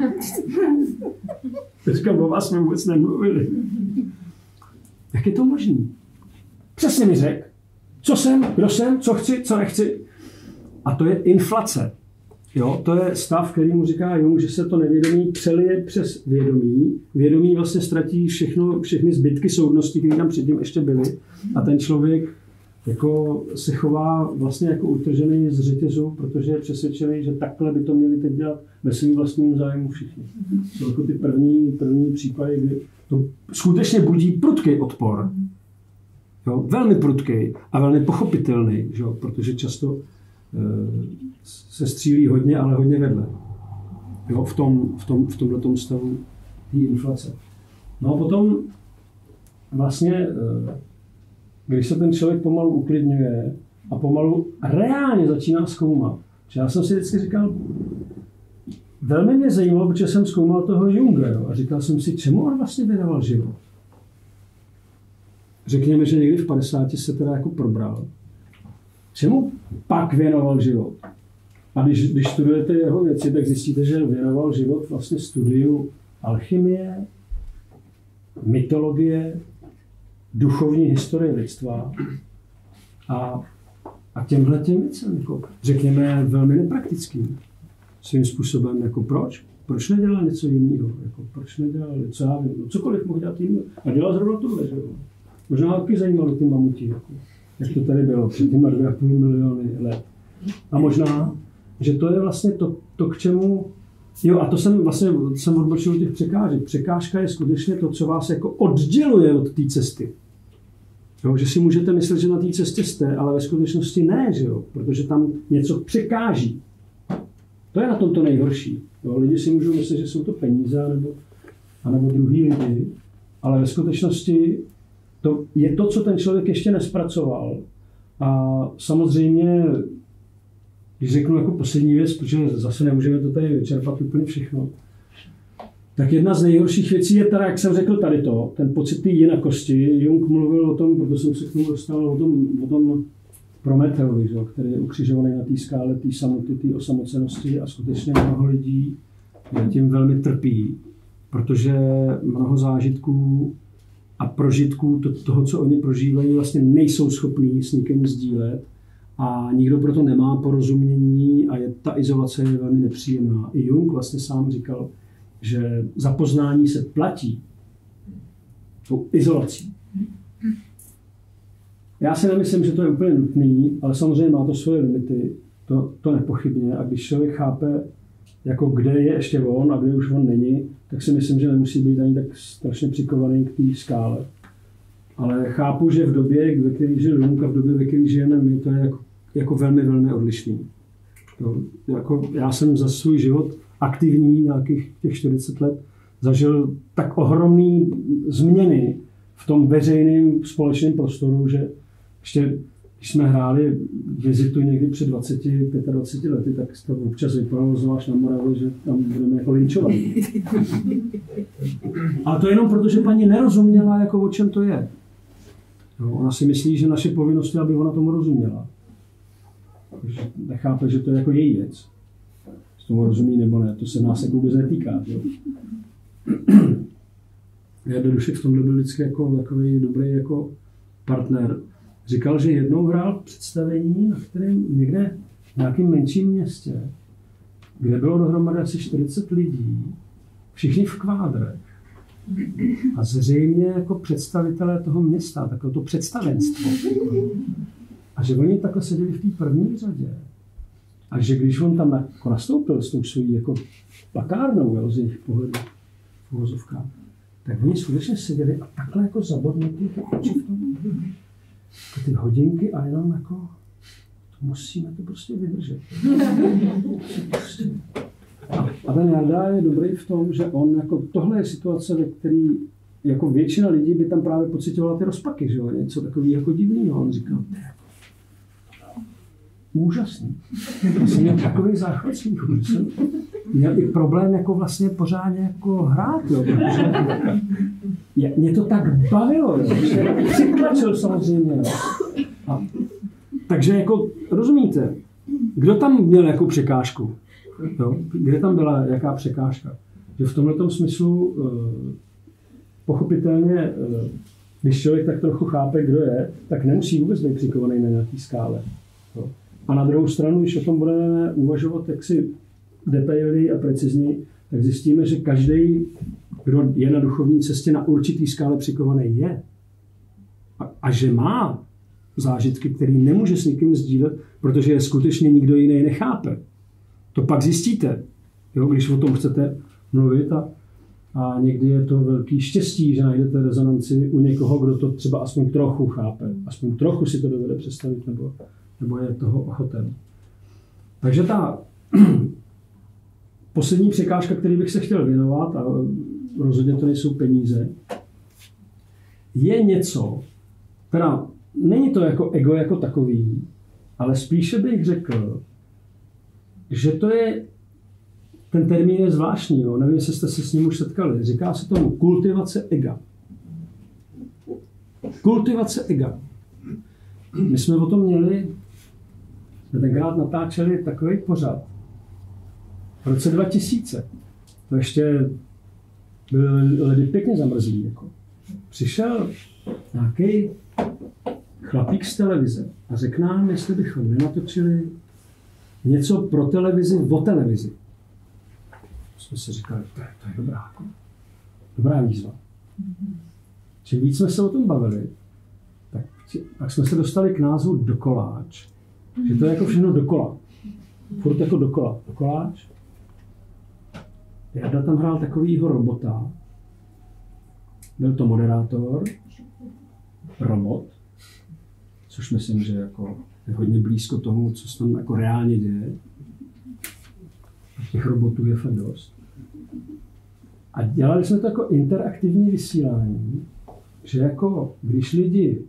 Teďka o vás jsme vůbec nemluvili. Jak je to možný? Přesně mi řekl, co jsem, kdo jsem, co chci, co nechci. A to je inflace. Jo, to je stav, který mu říká Jung, že se to nevědomí přelije přes vědomí. Vědomí vlastně ztratí všechny zbytky soudnosti, které tam předtím ještě byly. A ten člověk jako se chová vlastně jako utržený z řetězu, protože je přesvědčený, že takhle by to měli teď dělat ve svým vlastním zájmu všichni. Jsou jako ty první případy, kdy to skutečně budí prudký odpor. Jo, velmi prudký a velmi pochopitelný, že? Protože často se střílí hodně, ale hodně vedle. Jo, v tomhletom stavu té inflace. No a potom vlastně, když se ten člověk pomalu uklidňuje a pomalu reálně začíná zkoumat. Že já jsem si vždycky říkal, velmi mě zajímalo, protože jsem zkoumal toho Junga, jo, a říkal jsem si, čemu on vlastně věnoval život. Řekněme, že někdy v 50 se teda jako probral. Čemu pak věnoval život? A když studujete jeho věci, tak zjistíte, že věnoval život vlastně studiu alchymie, mytologie, duchovní historie lidstva a těmhletěm věcem, jako, řekněme, velmi nepraktickým svým způsobem. Jako proč? Proč nedělal něco jiného? Jako, proč nedělal, co já vím, cokoliv mohl dělat jiného? A dělal zrovna tohle, že jo? Možná taky zajímalo ty mamuti, jako, jak to tady bylo před těma 2,5 miliony let. A možná, že to je vlastně to k čemu... Jo, a to jsem odbočil od těch překážek. Překážka je skutečně to, co vás jako odděluje od té cesty. Jo, že si můžete myslet, že na té cestě jste, ale ve skutečnosti ne, že jo? Protože tam něco překáží. To je na tom to nejhorší. Jo, lidi si můžou myslet, že jsou to peníze anebo druhý lidi, ale ve skutečnosti to je to, co ten člověk ještě nespracoval. A samozřejmě, když řeknu jako poslední věc, protože zase nemůžeme to tady vyčerpat úplně všechno, tak jedna z nejhorších věcí je teda, jak jsem řekl tady to, ten pocit té jinakosti. Jung mluvil o tom, proto jsem se k tomu dostal, o tom Prometeovi, který je ukřižovaný na té skále té samoty, té osamocenosti a skutečně mnoho lidí tím velmi trpí, protože mnoho zážitků a prožitků toho, co oni prožívají, vlastně nejsou schopní s nikým sdílet a nikdo proto nemá porozumění a ta izolace je velmi nepříjemná. I Jung vlastně sám říkal, že za poznání se platí tou izolací. Já si nemyslím, že to je úplně nutný, ale samozřejmě má to svoje limity, to nepochybně. A když člověk chápe, jako kde je ještě on a kde už on není, tak si myslím, že nemusí být ani tak strašně přikovaný k té skále. Ale chápu, že v době, ve které žil Jung a v době, ve které žijeme my, to je jako velmi, velmi odlišný. Jako já jsem za svůj život aktivní, nějakých těch 40 let, zažil tak ohromný změny v tom veřejném společném prostoru, že ještě, když jsme hráli vizitu někdy před 25 lety, tak to občas vypadalo zvlášť na Moravě, že tam budeme jako linčovat. Ale to jenom proto, že paní nerozuměla, jako o čem to je. No, ona si myslí, že naše povinnost je, aby ona tomu rozuměla. Takže nechápe, že to je jako její věc. S tomu rozumí nebo ne, to se nás jako vůbec netýká. Jo? Jednoduše v tomhle byl vždycky jako takový dobrý jako partner. Říkal, že jednou hrál představení, na kterém někde v nějakém menším městě, kde bylo dohromady asi 40 lidí, všichni v kvádrech. A zřejmě jako představitelé toho města, takové to představenstvo. A že oni takhle seděli v té první řadě. A že když on tam jako nastoupil s tou svojí jako plakárnou, jo, z jejich pohledu v uvozovkách, tak oni skutečně seděli a takhle jako zabodnutí ty oči v tom. Ty hodinky a jenom jako musíme to prostě vydržet. A ten Jarda je dobrý v tom, že on jako tohle je situace, ve které jako většina lidí by tam právě pocitovala ty rozpaky, že jo, něco takový jako divného. On říkal, úžasný. Já jsem měl takový záchvat smíchu, že jsem měl i problém jako vlastně pořádně jako hrát, jo, protože mě to tak bavilo, jo, že přitlačil samozřejmě, jo. Takže jako, rozumíte, kdo tam měl jakou překážku? Jo? Kde tam byla jaká překážka? Že v tomhletom smyslu pochopitelně, když člověk tak trochu chápe, kdo je, tak nemusí vůbec být přikovaný na nějaký skále. Jo? A na druhou stranu, když o tom budeme uvažovat jaksi detailněji a precizněji, tak zjistíme, že každý, kdo je na duchovní cestě, na určitý skále přikovaný je. A že má zážitky, který nemůže s nikým sdílet, protože je skutečně nikdo jiný nechápe. To pak zjistíte, jo, když o tom chcete mluvit a někdy je to velký štěstí, že najdete rezonanci u někoho, kdo to třeba aspoň trochu chápe. Aspoň trochu si to dovede představit, nebo je toho ochoten. Takže ta poslední překážka, který bych se chtěl věnovat, a rozhodně to nejsou peníze, je něco, teda není to jako ego jako takový, ale spíše bych řekl, že to je, ten termín je zvláštní, jo? Nevím, jestli jste se s ním už setkali. Říká se tomu kultivace ega. Kultivace ega. My jsme o tom měli, jsme tenkrát natáčeli takový pořad. V roce 2000. To ještě byly lidi pěkně zamrzlí. Jako. Přišel nějaký chlapík z televize a řekl nám, jestli bychom nenatočili něco pro televizi o televizi. Jsme si říkali, to je dobrá výzva. Čím víc jsme se o tom bavili, tak jsme se dostali k názvu Dokoláč. Že to je jako všechno dokola. Furt jako dokola. Dokoláč. Jarda tam hrál takovýho robota. Byl to moderátor, robot, což myslím, že jako je hodně blízko tomu, co se tam jako reálně děje. Těch robotů je fakt dost. A dělali jsme to jako interaktivní vysílání, že jako když lidi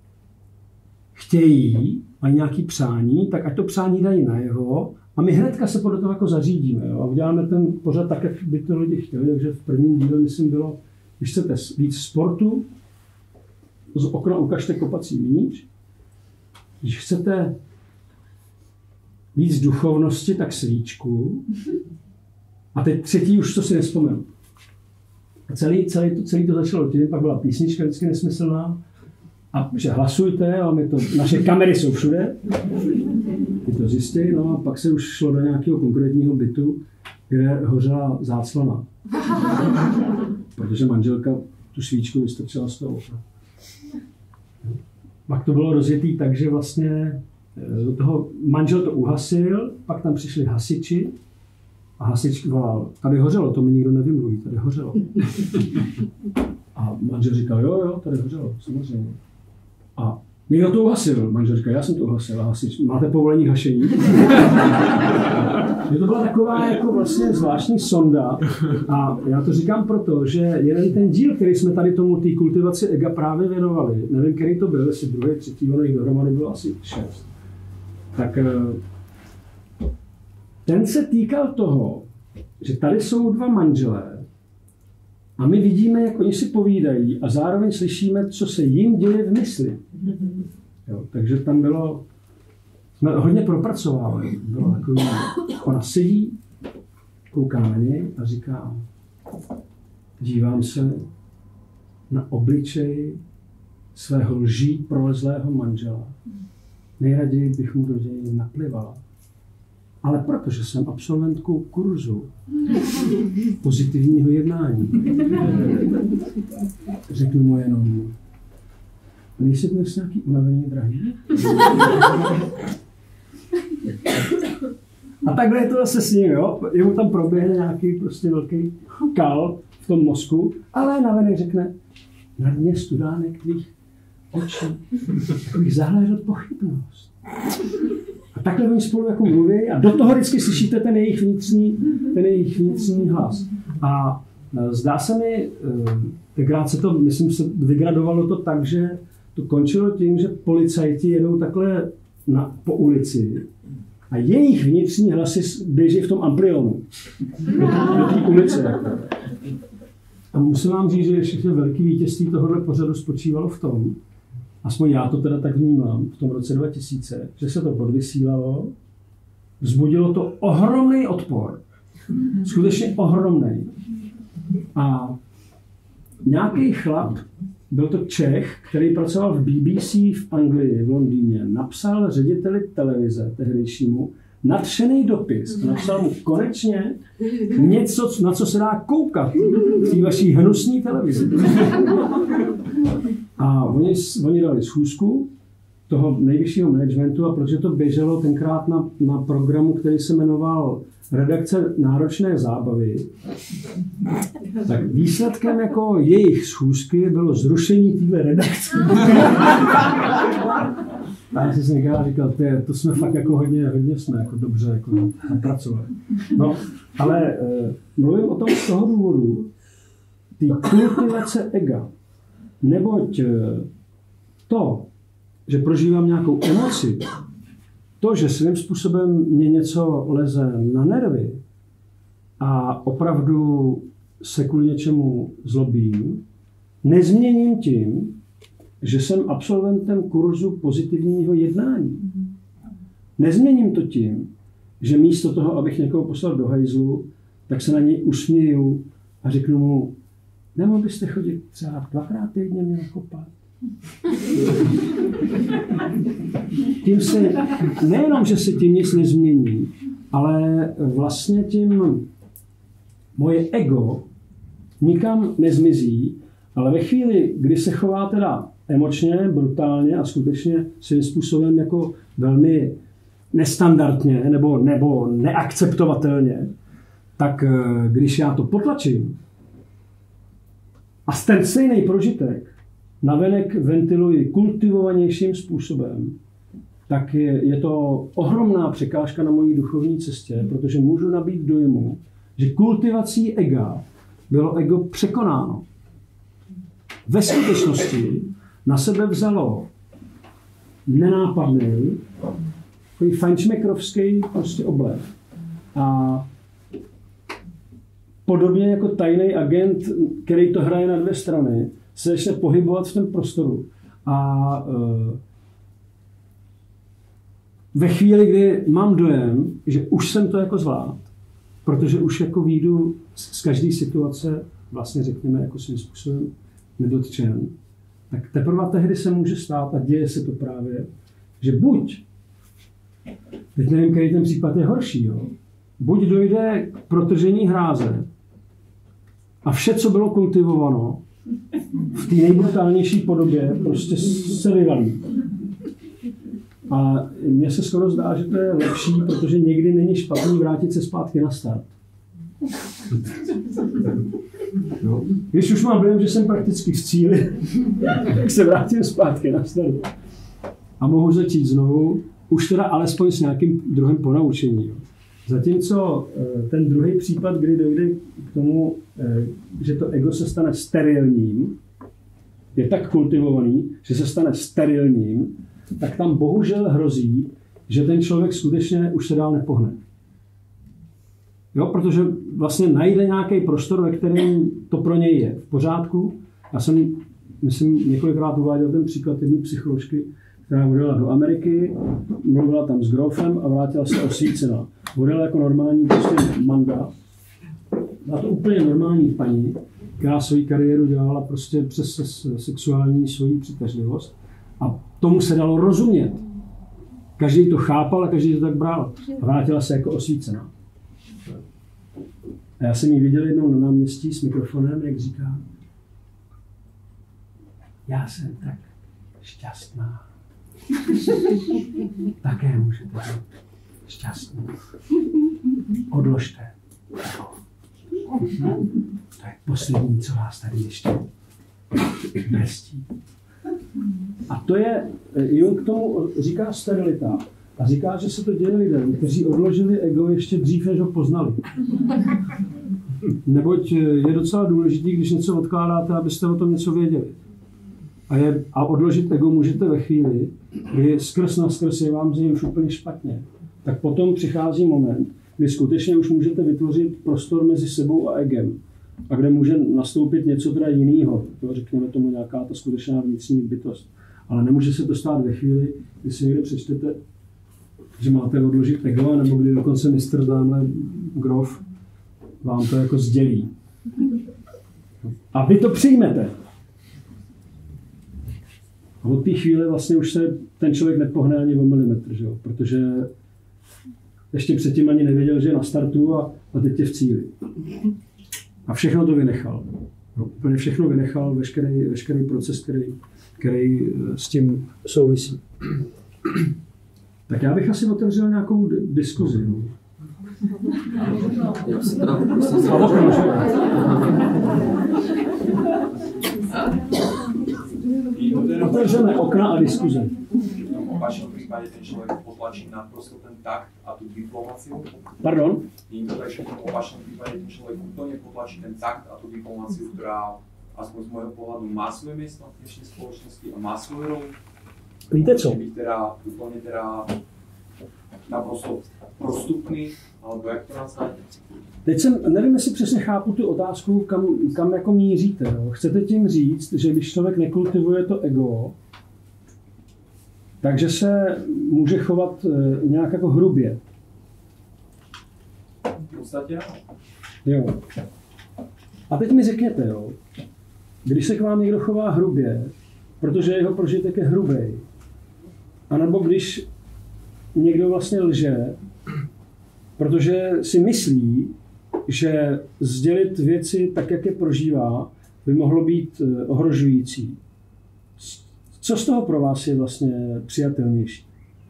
chtějí, mají nějaké přání, tak ať to přání dají najevo a my hnedka se podle toho jako zařídíme. Jo? A uděláme ten pořad tak, jak by to lidi chtěli. Takže v prvním díle, myslím, bylo, když chcete víc sportu, z okna ukažte kopací míč. Když chcete víc duchovnosti, tak svíčku. A teď třetí už to si nevzpomenu. A celý to začalo tím, pak byla písnička vždycky nesmyslná. A že hlasujte, a naše kamery jsou všude. Ty to zjistí, no a pak se už šlo do nějakého konkrétního bytu, kde hořela záclona. Protože manželka tu svíčku vystrčila z toho okna. Pak to bylo rozjetý tak, že vlastně do toho manžel to uhasil, pak tam přišli hasiči a hasič volal, tady hořelo, to mi nikdo nevymluví, tady hořelo. A manžel říkal, jo, tady hořelo, samozřejmě. A někdo to uhasil, manžel říkal, já jsem to uhasil, a hasič, máte povolení k hašení? Že to byla taková jako vlastně zvláštní sonda a já to říkám proto, že jeden ten díl, který jsme tady tomu té kultivaci ega právě věnovali, nevím, který to byl, jestli druhý, třetí, ono jich dohromady bylo asi 6. Tak ten se týkal toho, že tady jsou dva manželé a my vidíme, jak oni si povídají a zároveň slyšíme, co se jim děje v mysli. Jo, takže tam bylo, jsme hodně propracovali. Bylo takový, ona sedí, kouká na něj a říká, dívám se na obličej svého lží prolezlého manžela. Nejraději bych mu do něj naplivala. Ale protože jsem absolventkou kurzu pozitivního jednání, řeknu mu jenom, nejsi dnes nějaký unavený, drahý? A takhle je to zase s ním, jo? Jemu tam proběhne nějaký prostě velký kal v tom mozku, ale navenek řekne, na dně studánek tvých očí, takových zahlédl pochybnost. A takhle oni spolu jako mluví a do toho vždycky slyšíte ten jejich vnitřní hlas. A zdá se mi, tenkrát se to, myslím, se vygradovalo to tak, že to končilo tím, že policajti jedou takhle po ulici a jejich vnitřní hlasy běží v tom amplionu. Do té ulice. A musím vám říct, že ještě velké vítězství tohohle pořadu spočívalo v tom, aspoň já to teda tak vnímám, v tom roce 2000, že se to podvysílalo, vzbudilo to ohromný odpor. Skutečně ohromný. A nějaký chlap, byl to Čech, který pracoval v BBC v Anglii, v Londýně, napsal řediteli televize tehdejšímu nadšený dopis. Napsal mu konečně něco, na co se dá koukat v té vaší hnusné televizi. A oni dali schůzku toho nejvyššího managementu, a protože to běželo tenkrát na programu, který se jmenoval Redakce náročné zábavy, tak výsledkem jako jejich schůzky bylo zrušení téhle redakce. A já si říkal, to jsme fakt jako hodně jsme jako dobře jako napracovali. No, ale mluvím o tom z toho důvodu, ty kultivace ega, neboť to, že prožívám nějakou emoci, to, že svým způsobem mě něco leze na nervy a opravdu se kvůli něčemu zlobím, nezměním tím, že jsem absolventem kurzu pozitivního jednání. Nezměním to tím, že místo toho, abych někoho poslal do hajzlu, tak se na něj usměju a řeknu mu, nemohl byste chodit třeba 2krát týdně mě nakopat. Tím se, nejenom, že se tím nic nezmění, ale vlastně tím moje ego nikam nezmizí, ale ve chvíli, kdy se chová teda emočně, brutálně a skutečně svým způsobem jako velmi nestandardně nebo neakceptovatelně, tak když já to potlačím a ten stejný prožitek navenek ventiluji kultivovanějším způsobem, tak je to ohromná překážka na mojí duchovní cestě, protože můžu nabít dojmu, že kultivací ega bylo ego překonáno. Ve skutečnosti na sebe vzalo nenápadný, takový fajnšmekrovský prostě oblev. A podobně jako tajný agent, který to hraje na 2 strany, se začne pohybovat v tom prostoru. A ve chvíli, kdy mám dojem, že už jsem to jako zvládl, protože už jako výjdu z každé situace, vlastně řekněme jako svým způsobem nedotčen, tak teprve tehdy se může stát, a děje se to právě, že buď, teď nevím, který ten případ je horší, jo, buď dojde k protržení hráze a vše, co bylo kultivováno, v té nejbrutálnější podobě prostě se vyvalí. A mně se skoro zdá, že to je lepší, protože někdy není špatný vrátit se zpátky na start. No. Když už mám dojem, že jsem prakticky v cíli, tak se vrátím zpátky na start. A mohu začít znovu, už teda alespoň s nějakým druhým ponaučením. Zatímco ten druhý případ, kdy dojde k tomu, že to ego se stane sterilním, je tak kultivovaný, že se stane sterilním, tak tam bohužel hrozí, že ten člověk skutečně už se dál nepohne. Jo, protože vlastně najde nějaký prostor, ve kterém to pro něj je v pořádku. Já jsem, myslím, několikrát uváděl ten příklad jedné psycholožky, která odjela do Ameriky, mluvila tam s Grofem a vrátila se osvícená. Odjela jako normální prostě manga. Byla to úplně normální paní, která svoji kariéru dělala prostě přes sexuální svoji přitažlivost. A tomu se dalo rozumět. Každý to chápal a každý to tak bral. A vrátila se jako osvícená. A já jsem ji viděl jednou na náměstí s mikrofonem, jak říká, já jsem tak šťastná. Také můžete být šťastný. Odložte. To je poslední, co vás tady ještě brestí. A to je, Jung k tomu říká sterilita. A říká, že se to děje lidem, kteří odložili ego ještě dřív, než ho poznali. Neboť je docela důležitý, když něco odkládáte, abyste o tom něco věděli. A odložit ego můžete ve chvíli, kdy skrz na skrz je vám z něj už úplně špatně. Tak potom přichází moment, kdy skutečně už můžete vytvořit prostor mezi sebou a egem. A kde může nastoupit něco teda jiného. Řekněme tomu nějaká ta skutečná vnitřní bytost. Ale nemůže se to stát ve chvíli, kdy si někde přečtete, že máte odložit ego, nebo kdy dokonce mistr tamhle grof vám to jako sdělí. A vy to přijmete. A od té chvíle vlastně už se ten člověk nepohne ani o milimetr, že jo? Protože ještě předtím ani nevěděl, že je na startu a teď je v cíli. A všechno to vynechal. No, úplně všechno vynechal, veškerý proces, který s tím souvisí. Tak já bych asi otevřel nějakou diskuzi. No. Otevřeme okna a diskuze. V opačnom prípade ten človek potlačí naprosto ten takt a tú diplomáciu. Pardon? Nie to tak, že v opačnom prípade ten človek úplne potlačí ten takt a tú diplomáciu, ktorá aspoň z môjho pohľadu má svoje miesto v dnešnej spoločnosti a má svoju rolu. Víte co? Byť teda úplne teda naprosto prostupný, alebo jak to nazvat? Teď nevím, jestli přesně chápu tu otázku, kam jako míříte. Jo? Chcete tím říct, že když člověk nekultivuje to ego, takže se může chovat nějak jako hrubě. V podstatě jo. A teď mi řekněte, jo, když se k vám někdo chová hrubě, protože jeho prožitek je hrubý, anebo když někdo vlastně lže, protože si myslí, že sdělit věci tak, jak je prožívá, by mohlo být ohrožující. Co z toho pro vás je vlastně přijatelnější?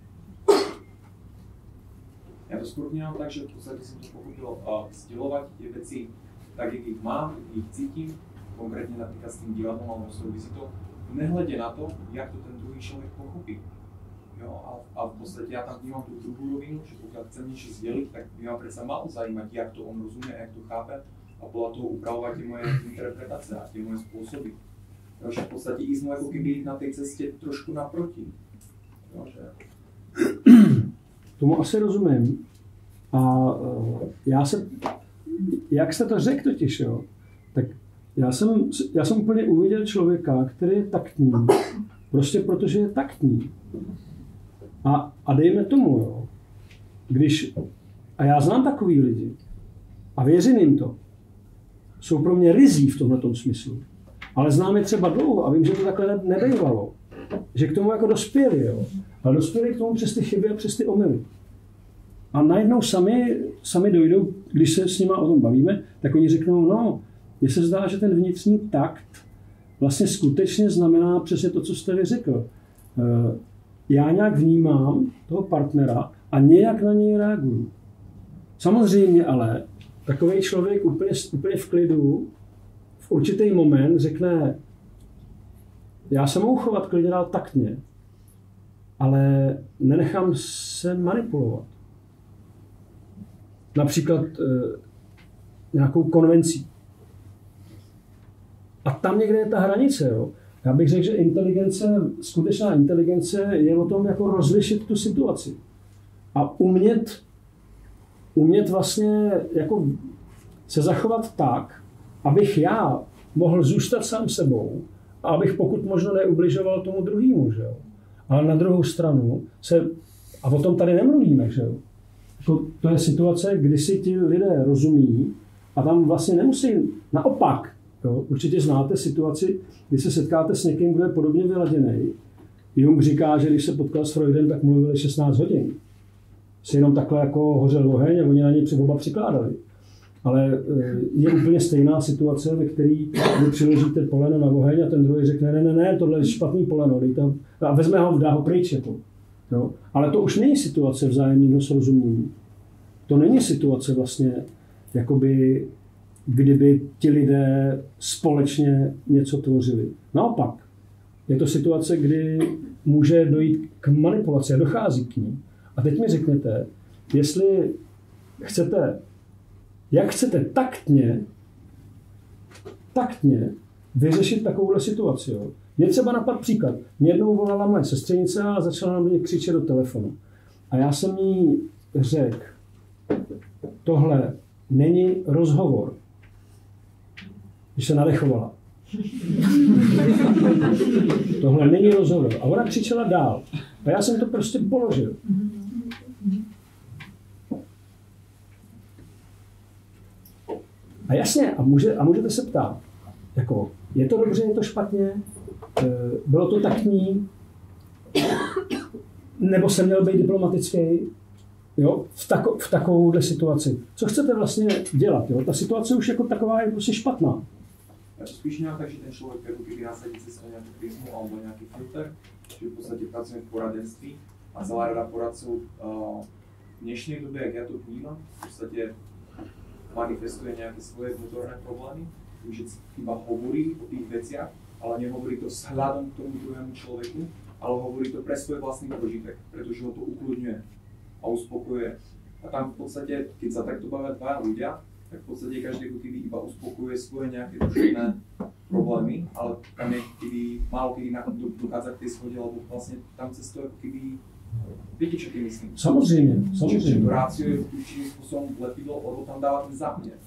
Ja to skôr vnímam tak, že v podstate som to pochopil sdeľovať tie veci tak, jak ich mám, ich cítim, konkrétne napríklad s tým divadlom alebo s tou vizitou, nehľadě na to, jak to ten druhý človek pochopí. Jo, a v podstate ja tam vnímam tú druhú rovinu, že pokiaľ chcem niečo zdeliť, tak by ma predsa malo zajímať, jak to on rozumie, jak to chápe a podľa toho upravovať tie moje interpretácie a tie moje spôsoby. Jo, že v podstate ísť mu ako keby na tej ceste trošku naproti. Jo, že... Tomu asi rozumím. A jak jste to řekl totiž, jo, tak já jsem úplně uviděl člověka, který je taktní, prostě protože je taktní. A dejme tomu, jo, a já znám takový lidi a věřím jim to, jsou pro mě rizí v tomhletom smyslu, ale znám je třeba dlouho a vím, že to takhle nebejvalo, že k tomu jako dospěli, jo, ale dospěli k tomu přes ty chyby a přes ty omyly. A najednou sami dojdou, když se s nima o tom bavíme, tak oni řeknou, no, mně se zdá, že ten vnitřní takt vlastně skutečně znamená přesně to, co jste vy řekl. Já nějak vnímám toho partnera a nějak na něj reaguju. Samozřejmě ale takový člověk úplně v klidu v určitý moment řekne, já se mohu chovat klidně dál taktně, ale nenechám se manipulovat. Například nějakou konvencí. A tam někde je ta hranice. Jo? Já bych řekl, že skutečná inteligence je o tom jako rozlišit tu situaci. A umět vlastně jako se zachovat tak, abych já mohl zůstat sám sebou a abych pokud možno neubližoval tomu druhému. Že jo? Ale na druhou stranu a o tom tady nemluvíme, že jo? To je situace, kdy si ti lidé rozumí a tam vlastně nemusí, naopak, jo, určitě znáte situaci, kdy se setkáte s někým, kdo je podobně vyladěný. Jung říká, že když se potkal s Freudem, tak mluvili 16 hodin. Si jenom takhle jako hořel oheň a oni na něj oba přikládali. Ale je úplně stejná situace, ve které vy přiložíte poleno na oheň a ten druhý řekne, ne, tohle je špatný poleno, a vezme ho, dá ho pryč. Jako. Jo? Ale to už není situace vzájemného srozumění. To není situace vlastně, jakoby, kdyby ti lidé společně něco tvořili. Naopak, je to situace, kdy může dojít k manipulaci a dochází k ní. A teď mi řekněte, jak chcete taktně vyřešit takovouhle situaci. Jo? Je třeba napad příklad. Mě jednou volala moje sestřenice a začala na mě křičet do telefonu. A já jsem jí řekl, tohle není rozhovor. Když se nadechovala. Tohle není rozhovor. A ona křičela dál. A já jsem to prostě položil. A jasně, a můžete se ptát, jako, je to dobře, je to špatně, bylo to taktní, nebo jsem měl být diplomatický, jo, v takovouhle situaci. Co chcete vlastně dělat, jo? Ta situace už jako taková je prostě špatná. Já to spíš nějak tak, že ten člověk, který nasadí cez nějaký prismu alebo nějaký filter, že v podstatě pracuje v poradenství a celá rada poradců v dnešní době, jak já to vnímám, v podstatě manifestuje nějaké svoje vnútorné problémy, že iba hovorí o tých veciach, ale nehovorí to vzhľadom k tomu druhému človeku, ale hovorí to pre svoj vlastný prožitek, pretože ho to ukludňuje a uspokojuje. A tam v podstate, keď sa takto bavia dvaja ľudia, tak v podstate každý keby iba uspokojuje svoje nejaké duševné problémy, ale tam je keby, málo kedy dochádza k tej schode, lebo vlastne tam cez to ako keby, viete čo tým myslím? Samozřejmě. Čiže to rácio je určitým spôsobom lepidlo, lebo tam dáva ten záměr.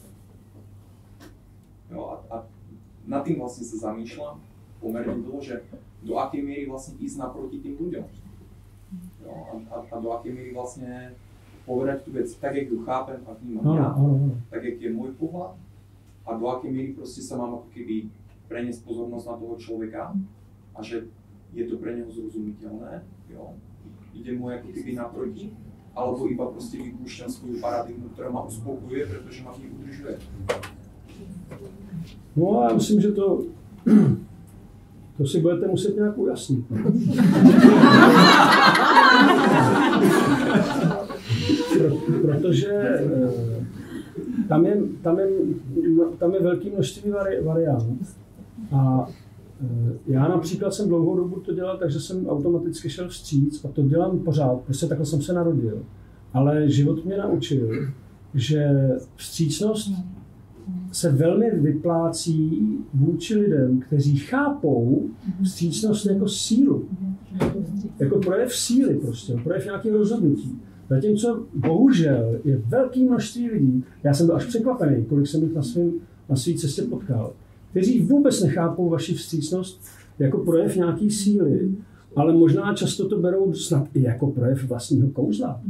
Jo, a nad tým vlastne sa zamýšľam pomerne dlho, že do akej miery vlastne ísť naproti tým ľuďom. Jo, a do akej miery vlastne povedať tú vec tak, jak ju chápem a vnímam ja, tak, jak je môj pohľad a do akej miery proste sa mám ako keby preniesť pozornosť na toho človeka a že je to pre neho zrozumiteľné, jo. Ide mu ako keby naproti, alebo iba proste vypúšťam svoju paradigmu, ktorá ma uspokojuje, pretože ma v nej udržuje. No já myslím, že to si budete muset nějak ujasnit. Protože tam je velké množství variant. A já například jsem dlouhou dobu to dělal, takže jsem automaticky šel vstříc a to dělám pořád, prostě takhle jsem se narodil. Ale život mě naučil, že vstřícnost se velmi vyplácí vůči lidem, kteří chápou vstřícnost jako sílu. Jako projev síly prostě, projev nějakého rozhodnutí. Zatímco bohužel je velké množství lidí, já jsem byl až překvapený, kolik jsem jich na své cestě potkal, kteří vůbec nechápou vaši vstřícnost jako projev nějaké síly, ale možná často to berou snad i jako projev vlastního kouzla.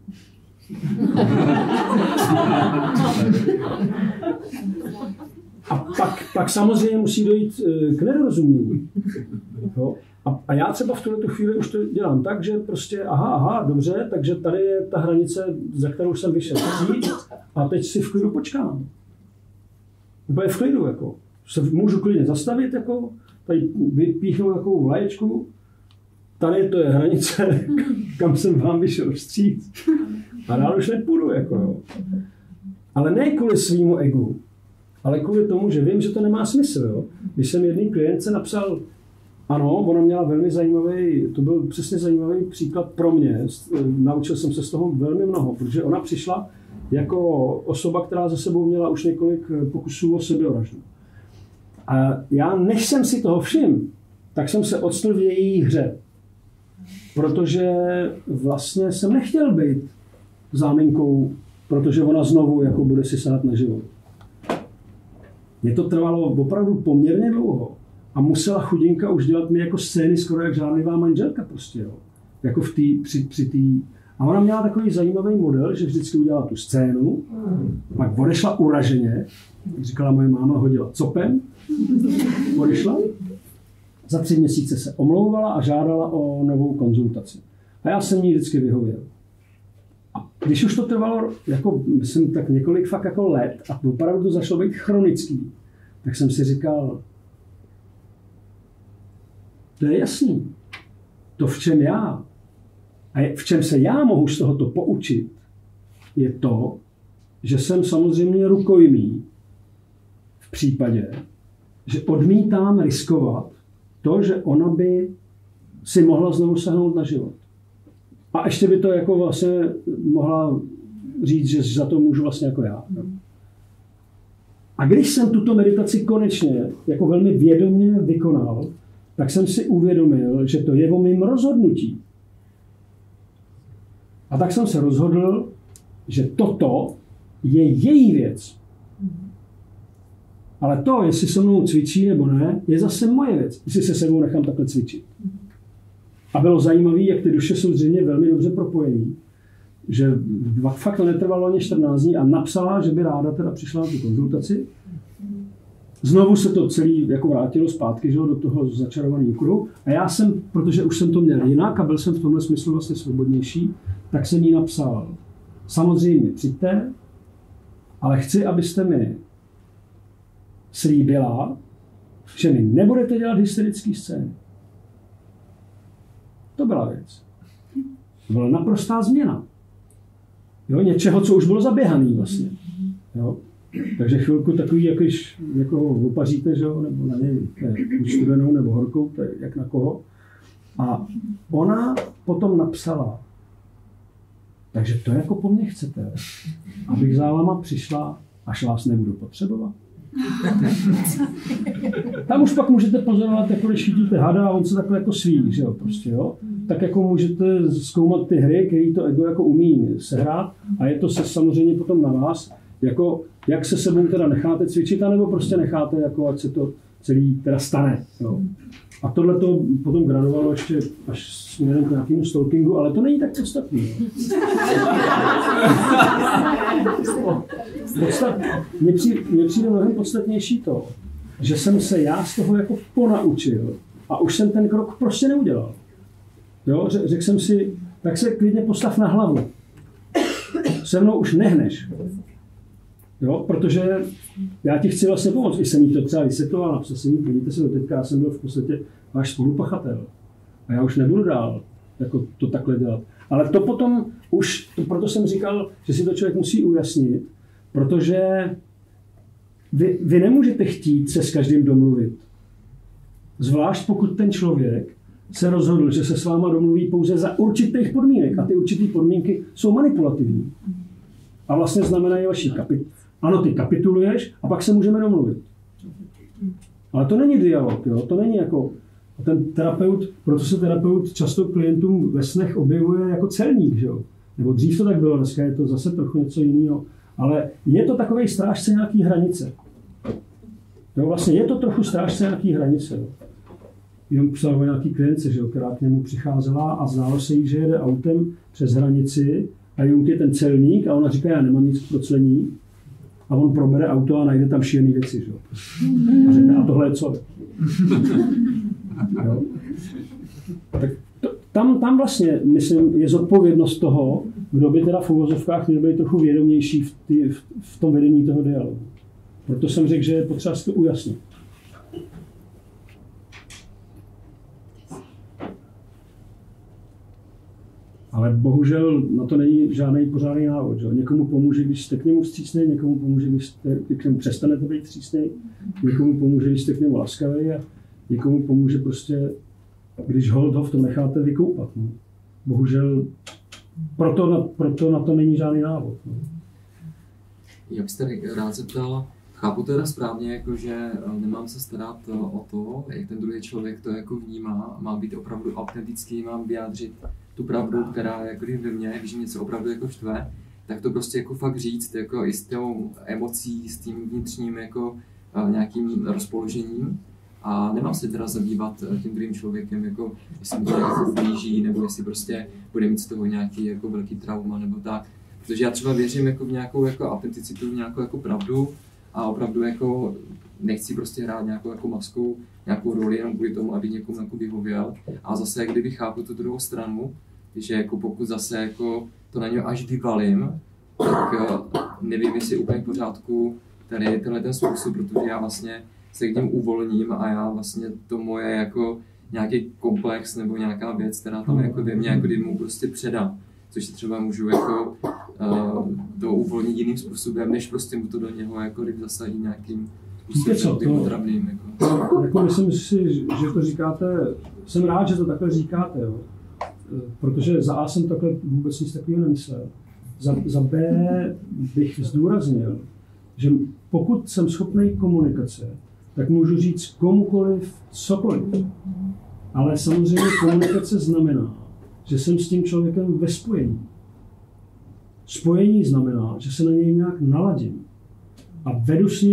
A pak samozřejmě musí dojít k nedorozumění. A já třeba v tuto chvíli už to dělám tak, že prostě aha, dobře, takže tady je ta hranice, za kterou jsem vyšel vstříc a teď si v klidu počkám. Úplně v klidu, jako. Se můžu klidně zastavit, jako, tady vypíchnout takovou vlaječku, tady to je hranice, kam jsem vám vyšel vstříc. A dál už nepůjdu, jako jo. Ale ne kvůli svýmu egu, ale kvůli tomu, že vím, že to nemá smysl, jo. Když jsem jedný klientce napsal, ano, ona měla velmi zajímavý, to byl přesně zajímavý příklad pro mě, naučil jsem se z toho velmi mnoho, protože ona přišla jako osoba, která za sebou měla už několik pokusů o sebevraždu. A já, než jsem si toho všiml, tak jsem se odstl v její hře, protože vlastně jsem nechtěl být záminkou, protože ona znovu jako bude si sát na život. Mně to trvalo opravdu poměrně dlouho a musela chudinka už dělat mi jako scény skoro jak žádlivá manželka prostě, jo. Jako při té. A ona měla takový zajímavý model, že vždycky udělala tu scénu, pak odešla uraženě, jak říkala moje máma, hodila copem, odešla, za 3 měsíce se omlouvala a žádala o novou konzultaci. A já jsem jí vždycky vyhověl. A když už to trvalo, jako, myslím, tak několik fakt jako let a opravdu to začalo být chronický, tak jsem si říkal, to je jasný. To, v čem já a v čem se já mohu z tohoto poučit, je to, že jsem samozřejmě rukojmí v případě, že odmítám riskovat to, že ona by si mohla znovu sahnout na život. A ještě by to jako vlastně mohla říct, že za to můžu vlastně jako já. A když jsem tuto meditaci konečně jako velmi vědomě vykonal, tak jsem si uvědomil, že to je o mým rozhodnutí. A tak jsem se rozhodl, že toto je její věc. Ale to, jestli se mnou cvičí nebo ne, je zase moje věc, jestli se sebou nechám takhle cvičit. A bylo zajímavé, jak ty duše jsou zřejmě velmi dobře propojený, že fakt to netrvalo ani 14 dní a napsala, že by ráda teda přišla na tu konzultaci. Znovu se to celý jako vrátilo zpátky, že, do toho začarovaného kruhu. A já jsem, protože už jsem to měl jinak a byl jsem v tomhle smyslu vlastně svobodnější, tak jsem jí napsal. Samozřejmě přijďte, ale chci, abyste mi slíbila, že mi nebudete dělat hysterické scény. To byla věc. To byla naprostá změna. Jo, něčeho, co už bylo zaběhaný vlastně. Jo. Takže chvilku takový, jako ho opaříte, že jo, nebo na něj buď studenou nebo horkou, to je jak na koho. A ona potom napsala, takže to jako po mně chcete, abych za váma přišla, až vás nebudu potřebovat. Tam už pak můžete pozorovat, jako když chytíte hada a on se takhle jako sví, že jo, prostě, jo. Tak jako můžete zkoumat ty hry, který to ego jako umí sehrát a je to se samozřejmě potom na vás, jako jak se sebou teda necháte cvičit, anebo prostě necháte, jako ať se to celý teda stane, jo. A tohle to potom gradovalo ještě až směrem k nějakému stalkingu, ale to není tak podstatný. Mně přijde mnohem podstatnější to, že jsem se já z toho jako ponaučil a už jsem ten krok prostě neudělal. Jo, řekl jsem si, tak se klidně postav na hlavu. Se mnou už nehneš. Jo, protože já ti chci vlastně pomoct. I jsem jí to třeba vysvětloval, napsal jsem jí, vidíte se do teďka, já jsem byl v podstatě váš spolupachatel. A já už nebudu dál jako to takhle dělat. Ale to potom už, proto jsem říkal, že si to člověk musí ujasnit, protože vy nemůžete chtít se s každým domluvit. Zvlášť pokud ten člověk se rozhodl, že se s váma domluví pouze za určitých podmínek. A ty určité podmínky jsou manipulativní. A vlastně znamenají vaší ano, ty kapituluješ a pak se můžeme domluvit. Ale to není dialog, jo? To není jako ten terapeut, proto se terapeut často klientům ve snech objevuje jako celník, že jo? Nebo dřív to tak bylo, dneska je to zase trochu něco jiného. Ale je to takovej strážce nějaký hranice. Jo, vlastně je to trochu strážce nějaký hranice. Jo? Jenom psal o nějaký klientce, že jo, která k němu přicházela a zdálo se jí, že jede autem přes hranici a je ten celník a ona říká, já nemám nic pro clení. A on probere auto a najde tam šílený věci, že jo. A řekne, a tohle je co? Jo? Tak tam vlastně, myslím, je zodpovědnost toho, kdo by teda v uvozovkách měl být trochu vědomější v tom vedení toho dialogu. Proto jsem řekl, že je potřeba si to ujasnit. Ale bohužel na to není žádný pořádný návod. Že? Někomu pomůže, když jste k němu vstřícnej, někomu pomůže, když jste k němu přestanete být vstřícnej, někomu pomůže, když jste k němu laskavý a někomu pomůže prostě, když ho v tom necháte vykoupat. No. Bohužel proto na to není žádný návod. No. Já bych se rád zeptal, chápu teda správně, jako, že nemám se starat o to, jak ten druhý člověk to jako vnímá, mám být opravdu autentický, mám vyjádřit tu pravdu, která jako ve mně, když něco opravdu jako štve, tak to prostě jako fakt říct, jako i s tou emocí, s tím vnitřním jako nějakým rozpoložením. A nemám se teda zabývat tím druhým člověkem, jako jestli mu to jako ublíží, nebo jestli prostě bude mít z toho nějaký jako velký trauma, nebo tak. Protože já třeba věřím jako v nějakou jako autenticitu, v nějakou jako pravdu a opravdu jako nechci prostě hrát nějakou jako maskou, nějakou roli jenom kvůli tomu, aby někomu jako vyhověl. A zase kdyby chápu tu druhou stranu, že jako pokud zase jako to na něj až vyvalím, tak nevím, jestli úplně v pořádku tady tenhle ten způsob, protože já vlastně se k němu uvolním a já vlastně to moje jako nějaký komplex nebo nějaká věc, která tam jako ve mně, jako kdy mu prostě předám. Což si třeba můžu jako to uvolnit jiným způsobem, než prostě mu to do něho jako zasadí nějakým způsobem otravným. Jako myslím si, že to říkáte, jsem rád, že to takhle říkáte, jo. Protože za A jsem takhle vůbec nic takového nemyslel. Za B bych zdůraznil, že pokud jsem schopný komunikace, tak můžu říct komukoliv cokoliv. Ale samozřejmě komunikace znamená, že jsem s tím člověkem ve spojení. Spojení znamená, že se na něj nějak naladím a vedu s ním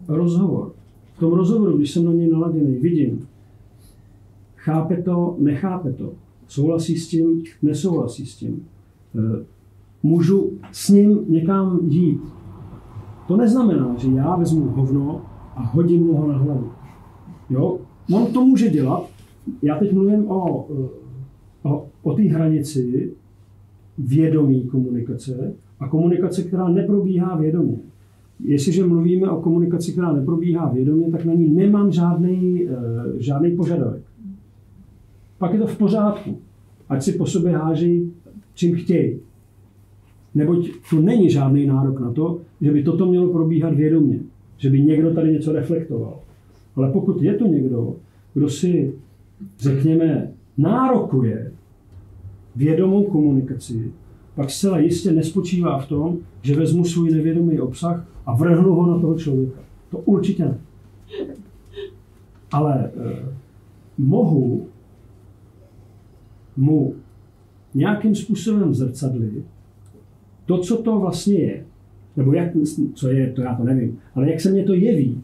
rozhovor. V tom rozhovoru, když jsem na něj naladěný, vidím, chápe to, nechápe to, souhlasí s tím, nesouhlasí s tím. Můžu s ním někam jít. To neznamená, že já vezmu hovno a hodím mu ho na hlavu. Jo? On to může dělat. Já teď mluvím o té hranici vědomí komunikace a komunikace, která neprobíhá vědomě. Jestliže mluvíme o komunikaci, která neprobíhá vědomě, tak na ní nemám žádný požadavek. Pak je to v pořádku. Ať si po sobě háží, čím chtějí. Neboť tu není žádný nárok na to, že by toto mělo probíhat vědomě. Že by někdo tady něco reflektoval. Ale pokud je to někdo, kdo si, řekněme, nárokuje vědomou komunikaci, pak zcela jistě nespočívá v tom, že vezmu svůj nevědomý obsah a vrhnu ho na toho člověka. To určitě ne. Ale mohu mu nějakým způsobem zrcadlit to, co to vlastně je. Nebo jak, co je, to já to nevím. Ale jak se mně to jeví.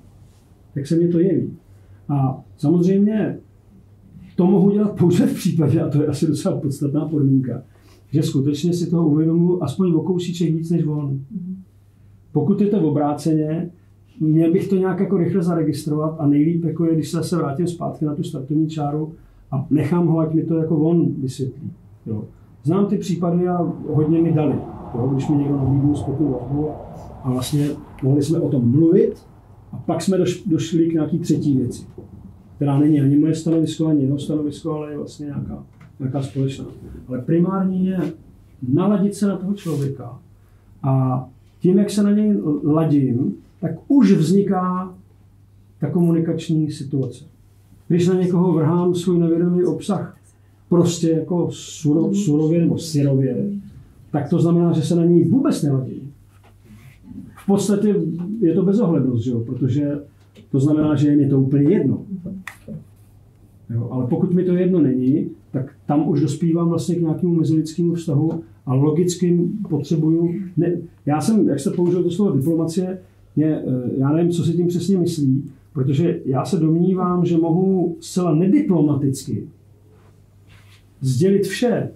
A samozřejmě to mohu dělat pouze v případě, a to je asi docela podstatná podmínka, že skutečně si toho uvědomuji aspoň o kousíček víc než on. Pokud je to obráceně, měl bych to nějak jako rychle zaregistrovat a nejlíp jako je, když se zase vrátím zpátky na tu startovní čáru a nechám ho, ať mi to jako on vysvětlí. Jo. Znám ty případy a hodně mi dali, jo, když mi někdo nabídnul zpětnou vazbu a vlastně mohli jsme o tom mluvit a pak jsme došli k nějaký třetí věci, která není ani moje stanovisko, ani jeho stanovisko, ale je vlastně nějaká společná. Ale primární je naladit se na toho člověka a tím, jak se na něj ladím, tak už vzniká ta komunikační situace. Když na někoho vrhám svůj nevědomý obsah prostě jako surově nebo syrově, tak to znamená, že se na něj vůbec neladí. V podstatě je to bezohlednost, že jo? Protože to znamená, že je mi to úplně jedno. Jo? Ale pokud mi to jedno není, tak tam už dospívám vlastně k nějakému mezilidskému vztahu a logickým potřebuju. Já jsem, jak jste použil to slovo diplomacie, já nevím, co si tím přesně myslí, protože já se domnívám, že mohu zcela nediplomaticky sdělit vše,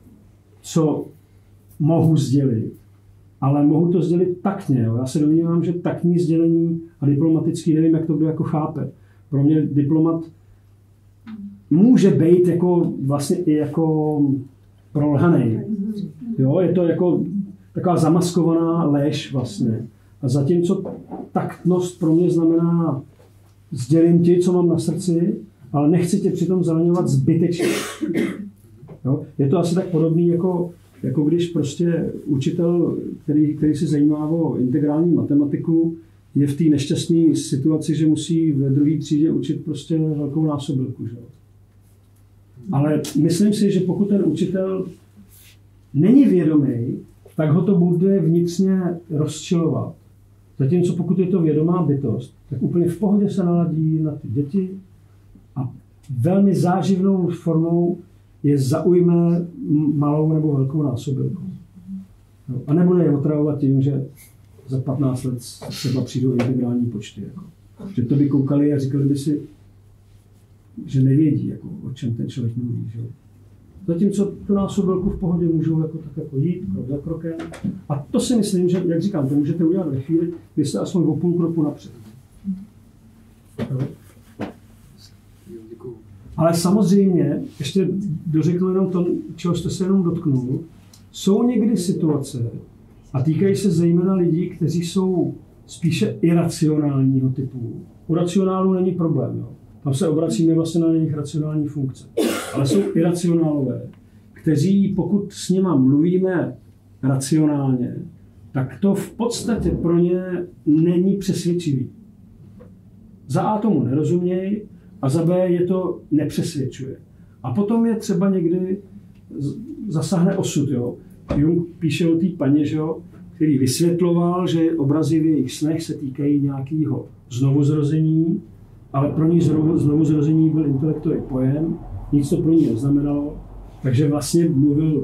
co mohu sdělit, ale mohu to sdělit taktně. Jo. Já se domnívám, že taktní sdělení a diplomatický, nevím, jak to kdo jako chápe. Pro mě diplomat může být jako vlastně i jako prolhanej. Jo, je to jako taková zamaskovaná lež vlastně. A zatímco taktnost pro mě znamená sdělím ti, co mám na srdci, ale nechci tě přitom zraňovat zbytečně. Jo? Je to asi tak podobný, jako když prostě učitel, který se zajímá o integrální matematiku, je v té nešťastné situaci, že musí ve druhé třídě učit prostě velkou násobilku. Že? Ale myslím si, že pokud ten učitel není vědomý, tak ho to bude vnitřně rozčilovat. Zatímco pokud je to vědomá bytost, tak úplně v pohodě se naladí na ty děti a velmi záživnou formou je zaujme malou nebo velkou násobilkou. No, a nebude je otravovat tím, že za 15 let třeba přijdou integrální počty. Jako. Že to by koukali a říkali by si, že nevědí, jako, o čem ten člověk mluví. Že? Zatímco tu násobilku v pohodě můžou jako, tak jako jít krok za krokem. A to si myslím, že, jak říkám, to můžete udělat ve chvíli, kdy jste aspoň o půl kroku napřed. Ale samozřejmě, ještě dořeknu jenom to, čeho jste se jenom dotknul, jsou někdy situace, a týkají se zejména lidí, kteří jsou spíše iracionálního typu. U racionálů není problém. Jo. Tam se obracíme vlastně na jejich racionální funkce. Ale jsou iracionálové, kteří, pokud s nima mluvíme racionálně, tak to v podstatě pro ně není přesvědčivý. Za A tomu nerozumějí a za B je to nepřesvědčuje. A potom je třeba někdy zasáhne osud. Jo. Jung píše o té paně, že jo, který vysvětloval, že obrazy v jejich snech se týkají nějakého znovuzrození, ale pro ní znovuzrození byl intelektový pojem, nic to pro ní neznamenalo, takže vlastně mluvil,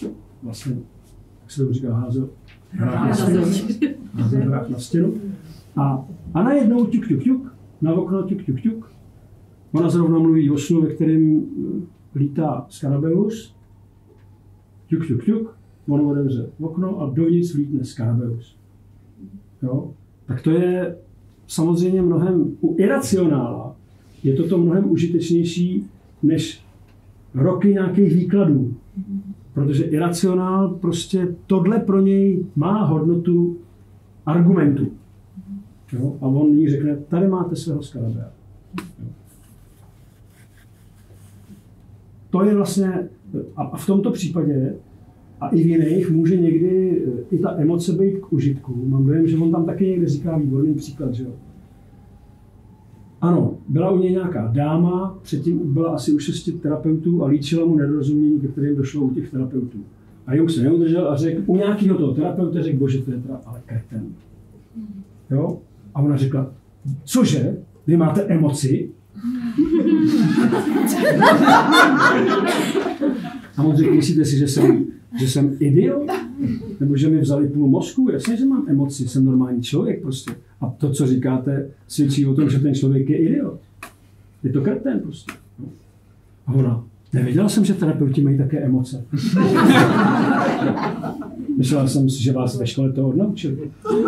vlastně, jak se to říká, házel hrách na stěnu. A najednou ťuk, na okno ťuk. Ona zrovna mluví o snu, ve kterém lítá Scarabeus. Ťuk. On otevře okno a dovnitř vlítne Scarabeus. Jo? Tak to je samozřejmě mnohem, u iracionála je toto mnohem užitečnější než roky nějakých výkladů. Protože iracionál prostě tohle pro něj má hodnotu argumentu. Jo? A on jí řekne, tady máte svého Scarabea. To je vlastně, a v tomto případě, a i v jiných, může někdy i ta emoce být k užitku. Mám dojem, že on tam taky někde říká výborný příklad, že jo. Ano, byla u něj nějaká dáma, předtím byla asi u 6 terapeutů a líčila mu nedorozumění, ke kterým došlo u těch terapeutů. A Jung se neudržel a řekl, u nějakého toho terapeuta řekl, bože, to je teda ale kreten. Jo? A ona řekla, cože, vy máte emoci? A on řekl, myslíte si, že jsem idiot? Nebo že mi vzali půl mozku? Jasně, že mám emoci, jsem normální člověk prostě. A to, co říkáte, svědčí o tom, že ten člověk je idiot. Je to kreten prostě. A ona, nevěděla jsem, že terapeuti mají také emoce. Myslela jsem si, že vás ve škole to odnaučili.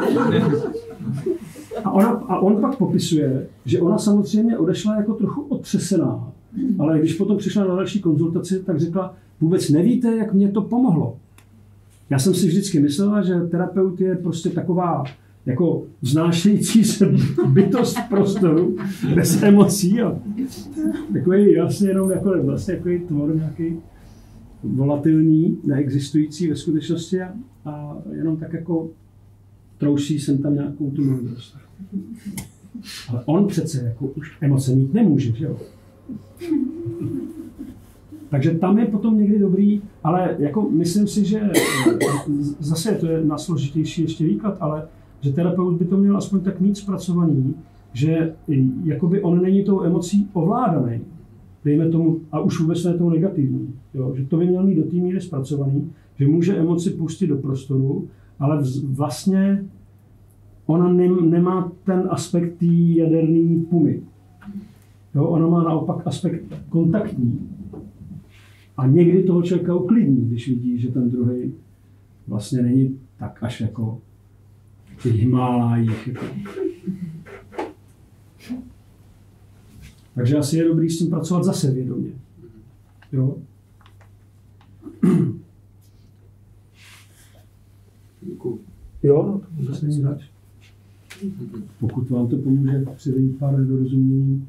A on pak popisuje, že ona samozřejmě odešla jako trochu otřesená, ale když potom přišla na další konzultaci, tak řekla, vůbec nevíte, jak mě to pomohlo. Já jsem si vždycky myslela, že terapeut je prostě taková jako vznášející se bytost v prostoru, bez emocí. A takový vlastně jenom jako, vlastně takový tvor nějaký volatilní, neexistující ve skutečnosti a jenom tak jako trousí sem tam nějakou tu moudrost. Ale on přece jako už emoce mít nemůže, že jo? Takže tam je potom někdy dobrý, ale jako myslím si, že zase to je nasložitější ještě výklad, ale že terapeut by to měl aspoň tak mít zpracovaný, že jakoby on není tou emocí ovládaný, dejme tomu, a už vůbec ne tou negativní, jo? Že to by měl mít do té míry zpracovaný, že může emoci pustit do prostoru, ale vlastně ona nemá ten aspekt té jaderné pumy. Jo? Ona má naopak aspekt kontaktní. A někdy toho člověka uklidní, když vidí, že ten druhý vlastně není tak až jako v těch Himálájích. Jako. Takže asi je dobrý s tím pracovat zase vědomě. Jo? Jo, to zase není zač. Pokud vám to pomůže předejít pár nedorozumění.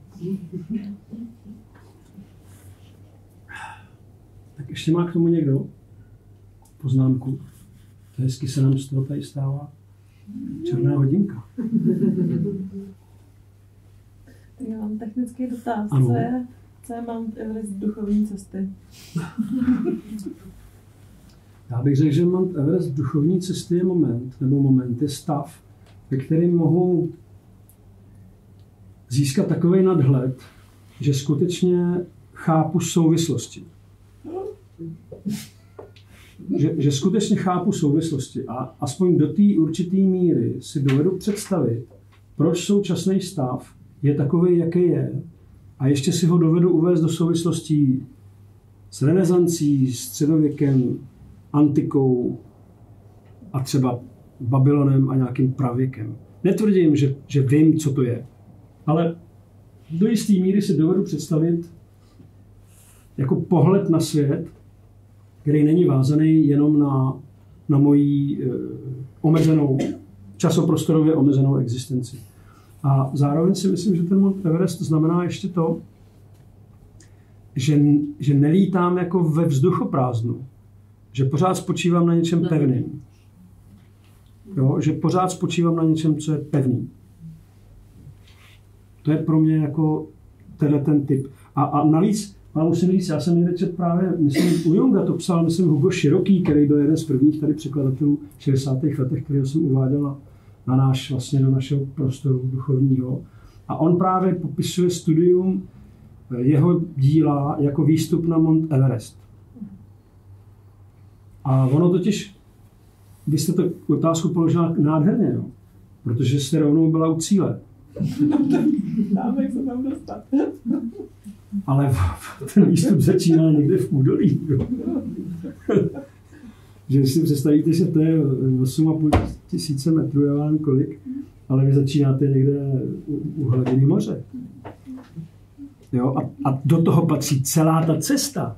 Tak ještě má k tomu někdo poznámku? To hezky se nám z toho tady stává černá hodinka. Tak já mám technický dotaz. Co je Mount Everest duchovní cesty? Já bych řekl, že Mount Everest duchovní cesty je moment je stav, ve kterém mohu získat takový nadhled, že skutečně chápu souvislosti. Že skutečně chápu souvislosti a aspoň do té určité míry si dovedu představit, proč současný stav je takový, jaký je, a ještě si ho dovedu uvést do souvislostí s renesancí, středověkem, antikou a třeba Babylonem a nějakým pravěkem. Netvrdím, že vím, co to je, ale do jisté míry si dovedu představit jako pohled na svět, který není vázaný jenom na moji omezenou, časoprostorově omezenou existenci. A zároveň si myslím, že ten Mount Everest znamená ještě to, že nelítám jako ve vzduchoprázdnu, že pořád spočívám na něčem pevným. Jo? Že pořád spočívám na něčem, co je pevný. To je pro mě jako ten typ. A navíc, ale musím říct, já jsem někde četl právě, myslím, u Junga to psal, myslím, Hugo Široký, který byl jeden z prvních tady překladatelů v 60. letech, kterého jsem uváděl vlastně do našeho prostoru duchovního. A on právě popisuje studium jeho díla jako výstup na Mount Everest. A ono totiž, vy jste tu otázku položila nádherně, no. protože jste rovnou byla u cíle. Dáme, jak se tam dostat. Ale ten výstup začíná někde v údolí. Jo. Že si představíte, že to je 8,5 tisíce metrů, já vám kolik, ale vy začínáte někde u hladiny moře. Jo? A do toho patří celá ta cesta.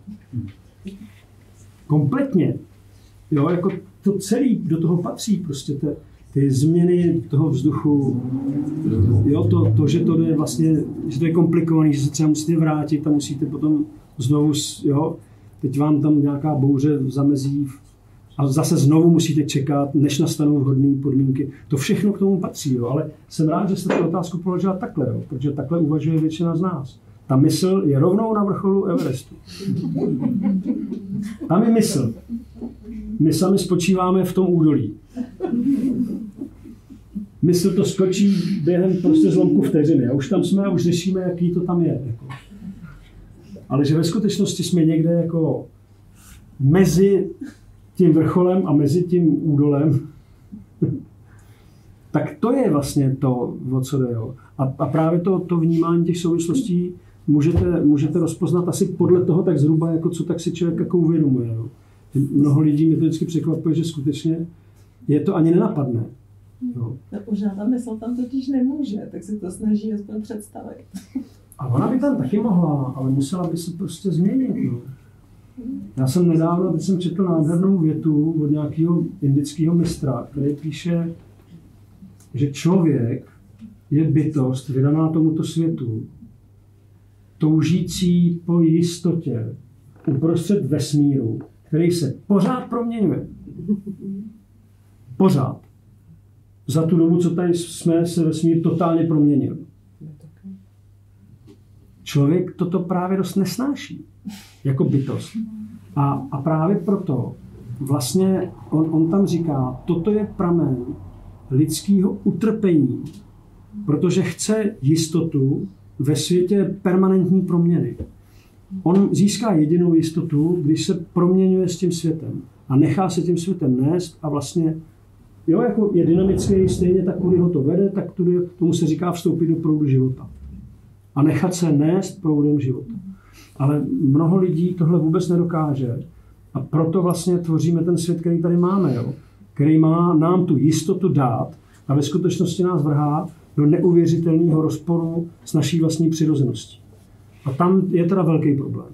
Kompletně. Jo? Jako to celé do toho patří. Prostě ty změny toho vzduchu, jo? To, že to je vlastně, že to je komplikovaný, že se třeba musíte vrátit a musíte potom znovu, jo? Teď vám tam nějaká bouře zamezí a zase znovu musíte čekat, než nastanou vhodné podmínky. To všechno k tomu patří, jo? Ale jsem rád, že jste tu otázku položila takhle, jo? Protože takhle uvažuje většina z nás. Ta mysl je rovnou na vrcholu Everestu. Tam je mysl. My sami spočíváme v tom údolí. Mysl to skočí během prostě zlomku vteřiny. A už tam jsme a už řešíme, jaký to tam je. Jako. Ale že ve skutečnosti jsme někde jako mezi tím vrcholem a mezi tím údolem, tak to je vlastně to, o co jde. Jo. A právě to vnímání těch souvislostí můžete rozpoznat asi podle toho tak zhruba, jako co tak si člověk jako uvědomuje. Jo. Mnoho lidí mě to vždycky překvapuje, že skutečně je to ani nenapadne. Jo. Žádná mysl tam totiž nemůže, tak si to snaží aspoň představit. A ona by tam taky mohla, ale musela by se prostě změnit. Jo. Já jsem nedávno, teď jsem četl nádhernou větu od nějakého indického mistra, který píše, že člověk je bytost vydaná tomuto světu, toužící po jistotě uprostřed vesmíru, který se pořád proměňuje. Pořád. Za tu dobu, co tady jsme, se vesmír totálně proměnil. Člověk toto právě dost nesnáší. Jako bytost. A právě proto vlastně on tam říká, toto je pramen lidského utrpení, protože chce jistotu ve světě permanentní proměny. On získá jedinou jistotu, když se proměňuje s tím světem a nechá se tím světem nést a vlastně jo, jako je dynamický, stejně tak, kudy ho to vede, tak tomu se říká vstoupit do proudu života. A nechat se nést proudem života. Ale mnoho lidí tohle vůbec nedokáže. A proto vlastně tvoříme ten svět, který tady máme, jo? Který má nám tu jistotu dát a ve skutečnosti nás vrhá do neuvěřitelného rozporu s naší vlastní přirozeností. A tam je teda velký problém.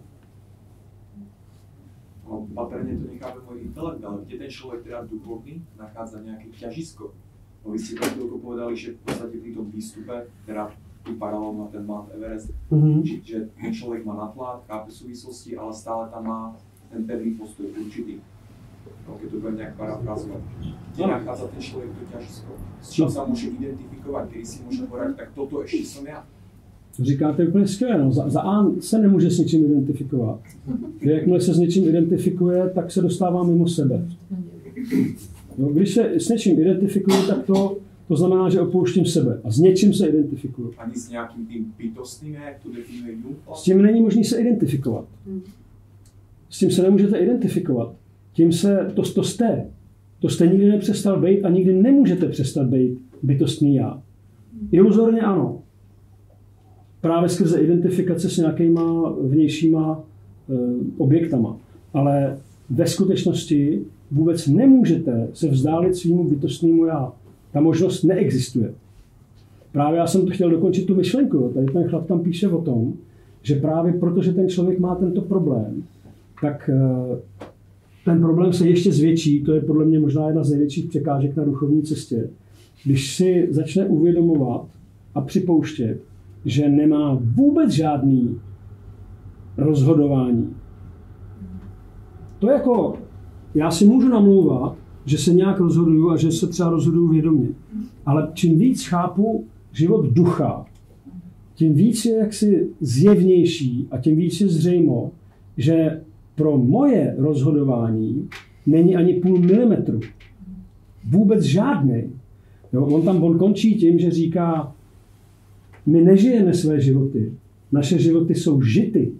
No, patrně to nechápe můj intelekt, ale kde ten člověk teda duchovný nachádza nějaké ťažisko? No, vy jste to chvilku povedali, že v podstatě při tom výstupe, teda tu paralel na ten Mount Everest, že ten člověk má natlak, chápe souvislosti, ale stále tam má ten pevný postoj určitý. No, keď to bude nějak parafrázovat. Kde nachádza ten člověk to ťažisko? S čím se může identifikovat, který si může povedať, tak toto ještě jsem já. To říkáte úplně skvěle. No. Za A se nemůže s něčím identifikovat. Jakmile se s něčím identifikuje, tak se dostává mimo sebe. No, když se s něčím identifikuje, tak to znamená, že opouštím sebe. A s něčím se identifikuju. Ani s nějakým tím bytostným, jak to definuje Jung? S tím není možné se identifikovat. S tím se nemůžete identifikovat. Tím se, to jste. To jste nikdy nepřestal být a nikdy nemůžete přestat být bytostný já. Iluzorně ano. Právě skrze identifikace s nějakýma vnějšíma objektama. Ale ve skutečnosti vůbec nemůžete se vzdálit svýmu bytostnému já. Ta možnost neexistuje. Právě já jsem to chtěl dokončit tu myšlenku. Tady ten chlap tam píše o tom, že právě protože ten člověk má tento problém, tak ten problém se ještě zvětší. To je podle mě možná jedna z největších překážek na duchovní cestě. Když si začne uvědomovat a připouštět, že nemá vůbec žádný rozhodování. To je jako, já si můžu namlouvat, že se nějak rozhoduju a že se třeba rozhoduju vědomě. Ale čím víc chápu život ducha, tím víc je jaksi zjevnější a tím víc je zřejmo, že pro moje rozhodování není ani půl milimetru. Vůbec žádný. Jo, on končí tím, že říká, my nežijeme své životy. Naše životy jsou žity.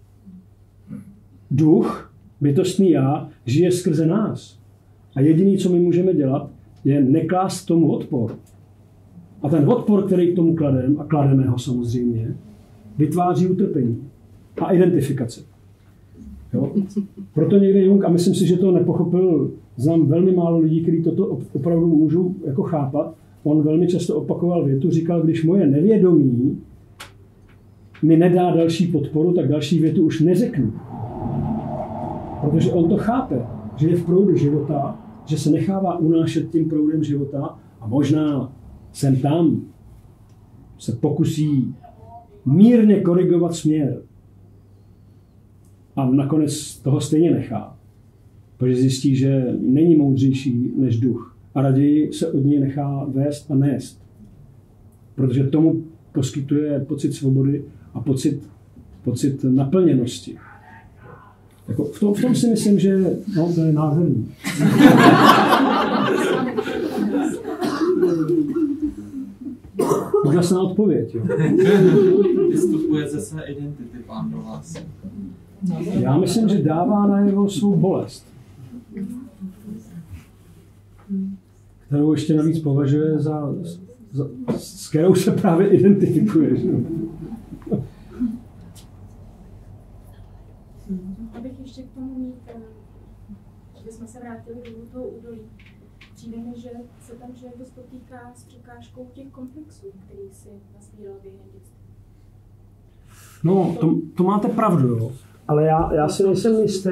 Duch, bytostný já, žije skrze nás. A jediné, co my můžeme dělat, je neklást tomu odpor. A ten odpor, který k tomu klademe, a klademe ho samozřejmě, vytváří utrpení a identifikace. Jo? Proto někde Jung, a myslím si, že to nepochopil, znám velmi málo lidí, kteří toto opravdu můžou jako chápat, on velmi často opakoval větu, říkal, když moje nevědomí mi nedá další podporu, tak další větu už neřeknu. Protože on to chápe, že je v proudu života, že se nechává unášet tím proudem života a možná sem tam se pokusí mírně korigovat směr. A nakonec toho stejně nechá. Protože zjistí, že není moudřejší než duch. A raději se od něj nechá vést a nést. Protože tomu poskytuje pocit svobody a pocit naplněnosti. Jako v tom si myslím, že no, to je nádherný. Úžasná odpověď. Jo. Vystupuje ze své identity pán do vás. Já myslím, že dává najevo svou bolest, kterou ještě navíc považuje s kterou se právě identifikuje. Že? Abych ještě k tomu mít, kdybychom se vrátili do toho údolí, přijde mi, že se tam člověk dost potýká s překážkou těch komplexů, který si nasbíral v jiném dětství. No, to máte pravdu, jo. Ale já si nejsem jistý,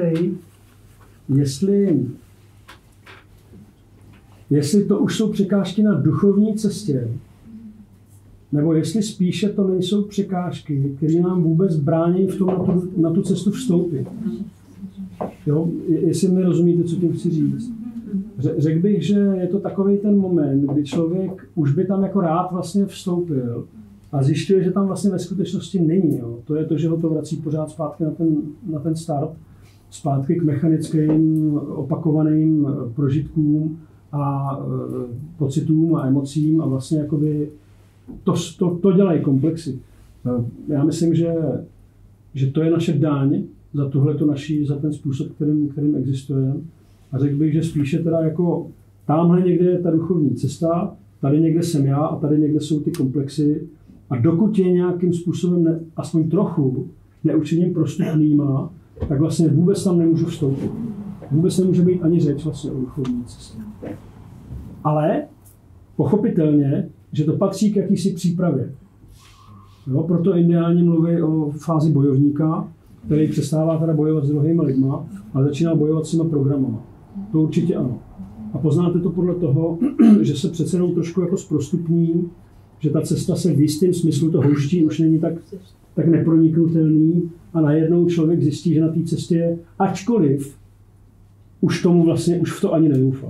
jestli to už jsou překážky na duchovní cestě, nebo jestli spíše to nejsou překážky, které nám vůbec brání v tom na tu cestu vstoupit. Jo? Jestli mi rozumíte, co tím chci říct. Řekl bych, že je to takový ten moment, kdy člověk už by tam jako rád vlastně vstoupil a zjišťuje, že tam vlastně ve skutečnosti není. Jo? To je to, že ho to vrací pořád zpátky na ten start, zpátky k mechanickým, opakovaným prožitkům a pocitům a emocím a vlastně jakoby to dělají komplexy. Já myslím, že to je naše daň za tuhleto za ten způsob, kterým existujeme. A řekl bych, že spíše teda jako tamhle někde je ta duchovní cesta, tady někde jsem já a tady někde jsou ty komplexy. A dokud je nějakým způsobem aspoň trochu neučiním prostupnýma, tak vlastně vůbec tam nemůžu vstoupit. Vůbec nemůže být ani řeč vlastně o duchovní cestě. Ale pochopitelně, že to patří k jakýsi přípravě. Jo, proto indiáni mluví o fázi bojovníka, který přestává teda bojovat s druhýma lidma, ale začíná bojovat s těma programama. To určitě ano. A poznáte to podle toho, že se přece jenom trošku jako zprostupní, že ta cesta se v jistém smyslu to houští už není tak neproniknutelný a najednou člověk zjistí, že na té cestě je, ačkoliv už v to ani nedoufal.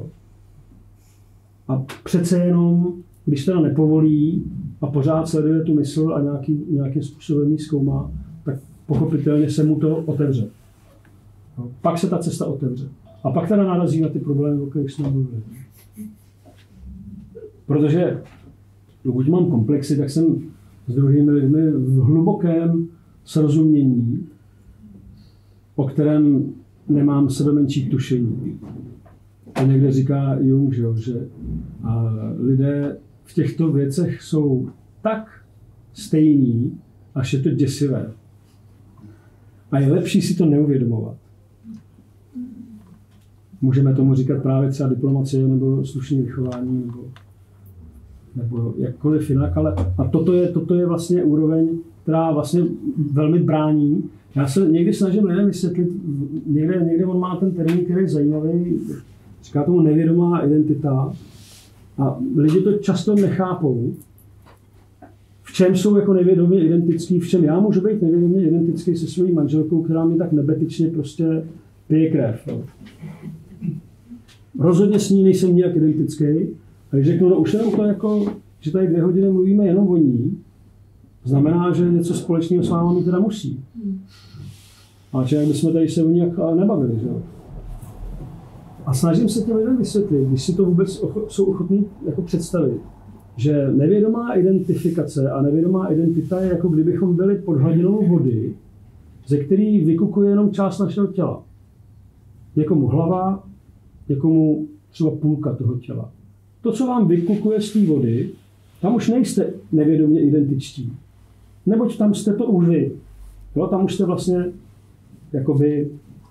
A přece jenom, když teda nepovolí a pořád sleduje tu mysl a nějakým způsobem ji zkoumá, tak pochopitelně se mu to otevře. No, pak se ta cesta otevře. A pak teda narazí na ty problémy, o kterých jsme mluvili. Protože pokud mám komplexy, tak jsem s druhými lidmi v hlubokém srozumění, o kterém nemám sebe menší tušení. A někde říká Jung, že lidé v těchto věcech jsou tak stejní, až je to děsivé. A je lepší si to neuvědomovat. Můžeme tomu říkat právě třeba diplomacie nebo slušné vychování nebo jakkoliv jinak, ale a toto je vlastně úroveň, která vlastně velmi brání. Já se někdy snažím lidem vysvětlit, někde on má ten termín, který je zajímavý, říká tomu nevědomá identita a lidi to často nechápou, v čem jsou jako nevědomě identický, v čem já můžu být nevědomě identický se svojí manželkou, která mi tak nebetyčně prostě pije krev. Rozhodně s ní nejsem nijak identický, a když řeknu, no už jenom to jako, že tady 2 hodiny mluvíme jenom o ní, znamená, že něco společného s vámi teda musí. A že bychom tady se o ní nebavili, že jo? A snažím se těm lidem vysvětlit, když si to vůbec jsou ochotní jako představit, že nevědomá identifikace a nevědomá identita je jako kdybychom byli pod hladinou vody, ze který vykukuje jenom část našeho těla. Někomu hlava, někomu třeba půlka toho těla. To, co vám vykukuje z té vody, Tam už nejste nevědomě identičtí. Neboť tam jste to už vy. Jo, tam už jste vlastně jakoby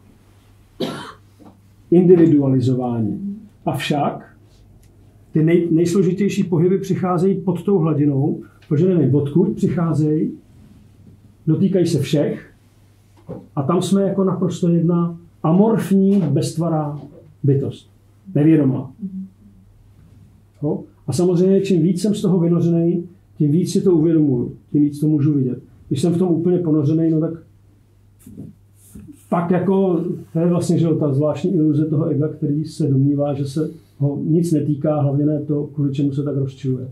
individualizování. Avšak ty nejsložitější pohyby přicházejí pod tou hladinou, protože nevím, odkud přicházejí, dotýkají se všech a tam jsme jako naprosto jedna amorfní, beztvará bytost. Nevědomá. Jo? A samozřejmě, čím víc jsem z toho vynořený, tím víc si to uvědomuju, tím víc to můžu vidět. Když jsem v tom úplně ponořený, no tak fakt jako, to je vlastně že ta zvláštní iluze toho ega, který se domnívá, že se ho nic netýká, hlavně ne to, kvůli čemu se tak rozčiluje.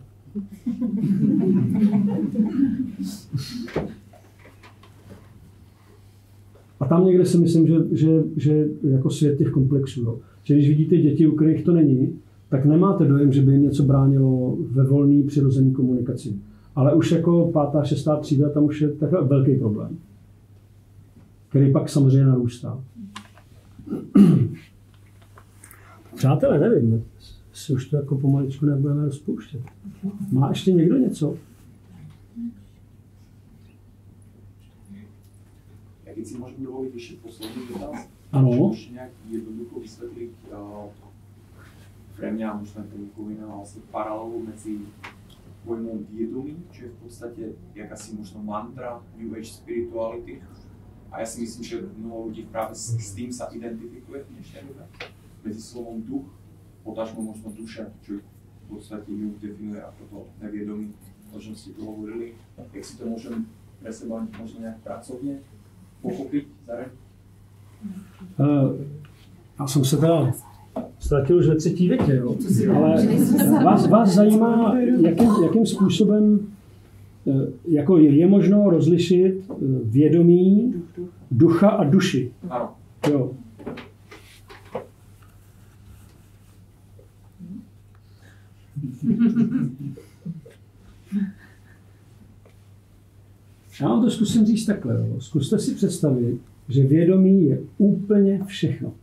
A tam někde si myslím, že jako svět těch komplexů. Jo. Že když vidíte děti, u kterých to není, tak nemáte dojem, že by jim něco bránilo ve volné přirozené komunikaci. Ale už jako 5., 6. třída, tam už je takový velký problém, který pak samozřejmě narůstá. Přátelé, nevím, si už to jako pomaličku nebudeme rozpouštět. Má ještě někdo něco? Keď si môžem dovoliť ešte posledný dotaz, Ano. už nejak jednoducho vysvetliť pre mňa možno prvkovina vlastne paralelu medzi pojmom viedomí, čo je v podstate jakási možno mantra New Age spirituality. A ja si myslím, že mnoho ľudí práve s tým sa identifikuje v dnešnej dobe. Medzi slovom duch, potažmo možno duša, čo v podstate ju definuje ako to neviedomí, o čom ste tu hovorili. Jak si to môžem pre seba možno nejak pracovne pochopit, Já jsem se teda ztratil už ve 3. větě, jo. Ale vás zajímá, jakým způsobem jako je možno rozlišit vědomí, ducha a duši. Ano. Jo. Já vám to zkusím říct takhle. Jo. Zkuste si představit, že vědomí je úplně všechno.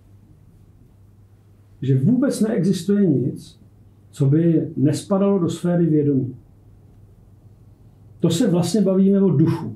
Že vůbec neexistuje nic, co by nespadalo do sféry vědomí. To se vlastně bavíme o duchu.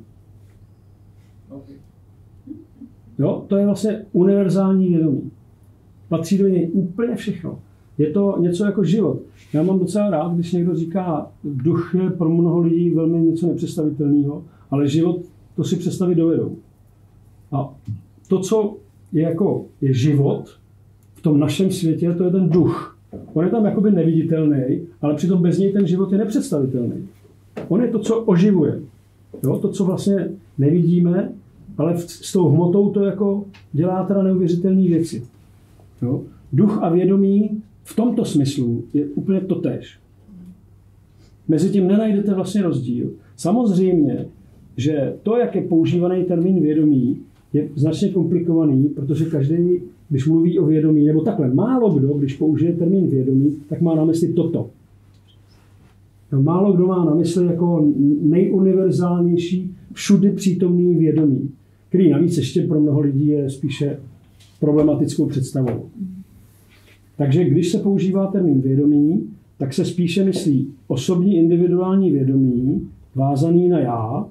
Jo, to je vlastně univerzální vědomí. Patří do něj úplně všechno. Je to něco jako život. Já mám docela rád, když někdo říká, duch je pro mnoho lidí velmi něco nepředstavitelného, ale život, to si představit dovedou. A to, co je život v tom našem světě, to je ten duch. On je tam jakoby neviditelný, ale přitom bez něj ten život je nepředstavitelný. On je to, co oživuje. Jo? To, co vlastně nevidíme, ale s tou hmotou to jako dělá teda neuvěřitelné věci. Jo? Duch a vědomí v tomto smyslu je úplně totéž. Mezi tím nenajdete vlastně rozdíl. Samozřejmě, že to, jak je používaný termín vědomí, je značně komplikovaný, protože každý, když mluví o vědomí, nebo takhle, málo kdo, když použije termín vědomí, tak má na mysli toto. Málo kdo má na mysli jako nejuniverzálnější, všudy přítomný vědomí, který navíc ještě pro mnoho lidí je spíše problematickou představou. Takže když se používá termín vědomí, tak se spíše myslí osobní individuální vědomí, vázaný na já,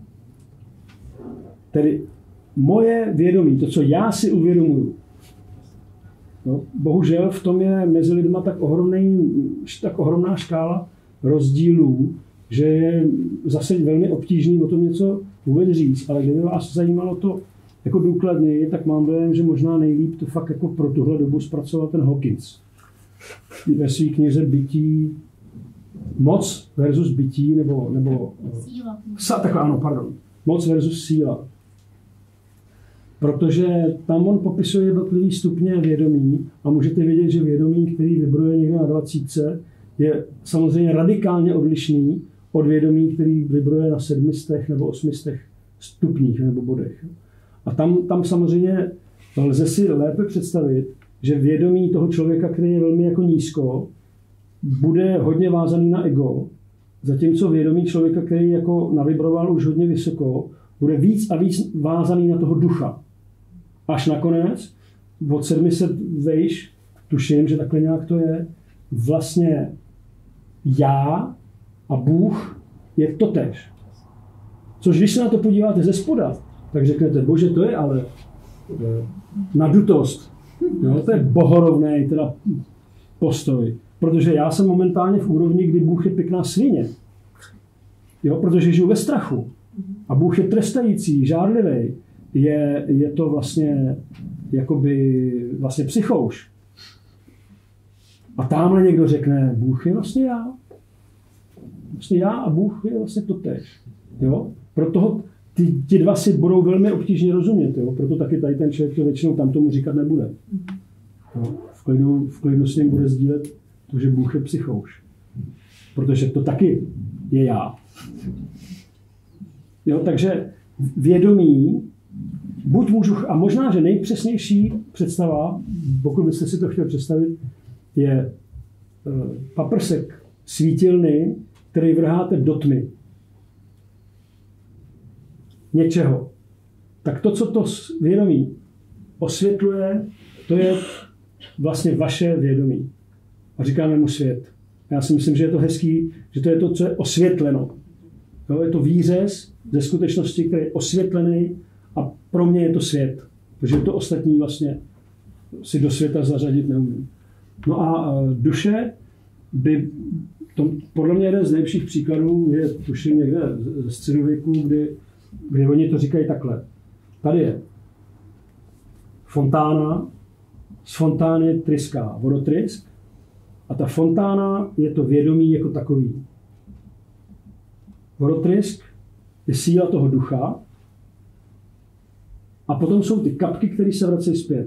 tedy moje vědomí, to, co já si uvědomuju. No, bohužel v tom je mezi lidma tak ohromná škála rozdílů, že je zase velmi obtížný o tom něco vůbec říct, ale kdyby vás zajímalo to jako důkladněji, tak mám dojem, že možná nejlíp to fakt jako pro tuhle dobu zpracoval ten Hawkins. Ve své knize Bytí, moc versus bytí, nebo síla. Moc versus síla. Protože tam on popisuje jednotlivý stupně vědomí a můžete vědět, že vědomí, který vibruje někde na 20, je samozřejmě radikálně odlišný od vědomí, který vibruje na 700 nebo 800 stupních nebo bodech. A tam samozřejmě lze si lépe představit, že vědomí toho člověka, který je velmi jako nízko, bude hodně vázaný na ego, zatímco vědomí člověka, který jako navibroval už hodně vysoko, bude víc a víc vázaný na toho ducha. Až nakonec, od 700 tuším, že takhle nějak to je, vlastně já a Bůh je totéž. Což když se na to podíváte ze spoda, tak řeknete, bože, to je ale nadutost. Jo, to je bohorovný teda postoj. Protože já jsem momentálně v úrovni, kdy Bůh je pěkná svině. Jo, protože žiju ve strachu. A Bůh je trestající, žárlivý. Je to vlastně jakoby vlastně psychouš. A tamhle někdo řekne, Bůh je vlastně já. Vlastně já a Bůh je vlastně totéž. Jo? Proto ti dva si budou velmi obtížně rozumět. Jo? Proto taky tady ten člověk to většinou tam tomu říkat nebude. Jo? V klidu s ním bude sdílet to, že Bůh je psychouš. Protože to taky je já. Jo? Takže vědomí, buď můžu, a možná, že nejpřesnější představa, pokud byste si to chtěli představit, je paprsek svítilny, který vrháte do tmy. Něčeho. Tak to, co to vědomí osvětluje, to je vlastně vaše vědomí. A říkáme mu svět. Já si myslím, že je to hezký, že to je to, co je osvětleno. Jo, je to výřez ze skutečnosti, který je osvětlený a pro mě je to svět. Protože to ostatní vlastně si do světa zařadit neumím. No a duše by, to, podle mě jeden z nejlepších příkladů je tuším někde ze středověku, kdy oni to říkají takhle. Tady je fontána, z fontány tryská vodotrysk a ta fontána je to vědomí jako takový. Vodotrysk je síla toho ducha a potom jsou ty kapky, které se vracejí zpět.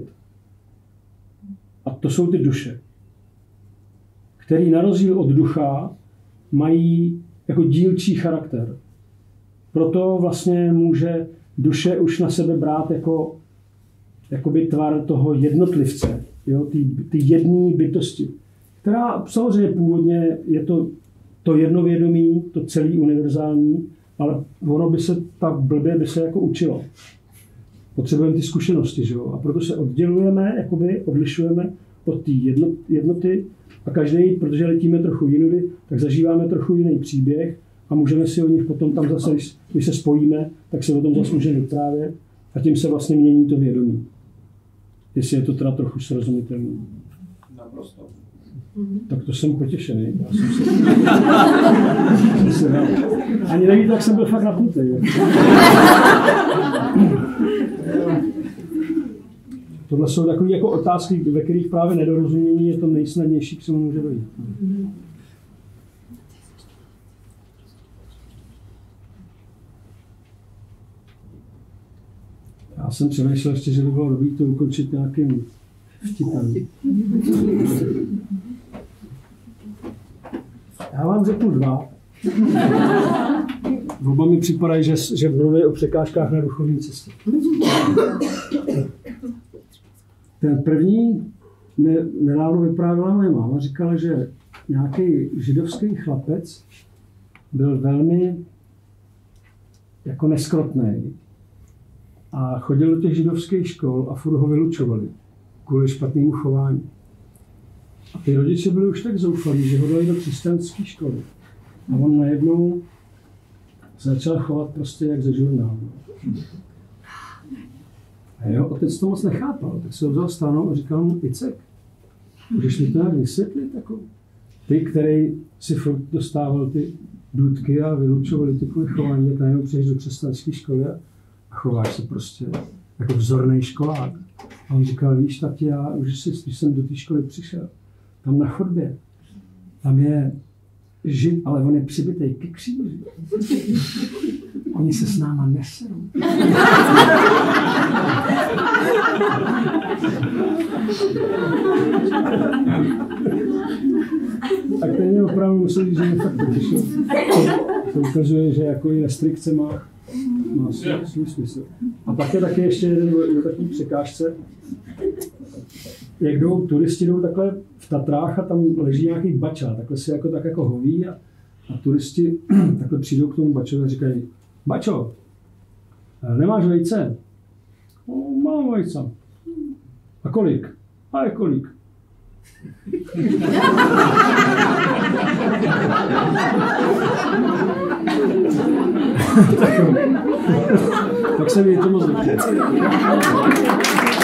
A to jsou ty duše, který na rozdíl od ducha mají jako dílčí charakter. Proto vlastně může duše už na sebe brát jako jakoby tvar toho jednotlivce, jo? Ty jedné bytosti, která samozřejmě původně je to jednovědomí, to celý univerzální, ale ono by se tak blbě by se jako učilo. Potřebujeme ty zkušenosti, že jo? A proto se oddělujeme, jakoby odlišujeme od té jednoty a každý, protože letíme trochu jinudy, tak zažíváme trochu jiný příběh a můžeme si o nich potom tam zase, když se spojíme, tak se o tom zase můžeme vyprávět a tím se vlastně mění to vědomí. Jestli je to teda trochu srozumitelné. Naprosto. Tak to jsem potěšený. Ani nevíte, jak jsem byl fakt napnutý. Tohle jsou takové jako otázky, ve kterých právě nedorozumění je to nejsnadnější, k čemu může dojít. Já jsem přemýšlel ještě, že by bylo dobré to ukončit nějakým vtipem. Já vám řeknu dva. Oba mi připadají, že mluví o překážkách na duchovní cestě. Ten první nedávno vyprávěla moje máma, říkala, že nějaký židovský chlapec byl velmi jako neskrotnej a chodil do těch židovských škol a furt ho vylučovali kvůli špatnému chování. A ty rodiče byli už tak zoufalí, že ho dali do křesťanské školy. A on najednou se začal chovat prostě jak ze žurnálu. A jeho otec to moc nechápal, tak se ho vzal stranou a říkal mu, Icek, můžeš mi to nějak vysvětlit? Jako? Ty, který si furt dostával ty důtky a vylučovali ty kvůli chování, tak najednou přijdeš do křesťanské školy a chováš se prostě jako vzorný školák. A on říkal, víš, tati, já už když jsem do té školy přišel, tam na chodbě, tam je žid, ale on je přibitej ke kříži. Oni se s náma neserou. A ten je opravdu musel říct, že mě fakt potěšil. To ukazuje, že jako i restrikce má svůj smysl. A pak je taky ještě jeden o takové překážce. Jak turisti jdou takhle v Tatrách a tam leží nějaký bača, takhle si tak jako hoví a turisti takhle přijdou k tomu bačovi a říkají, bačo, nemáš vejce? No, mám vejce. A kolik? A je kolik? Tak se mějte moc dobře.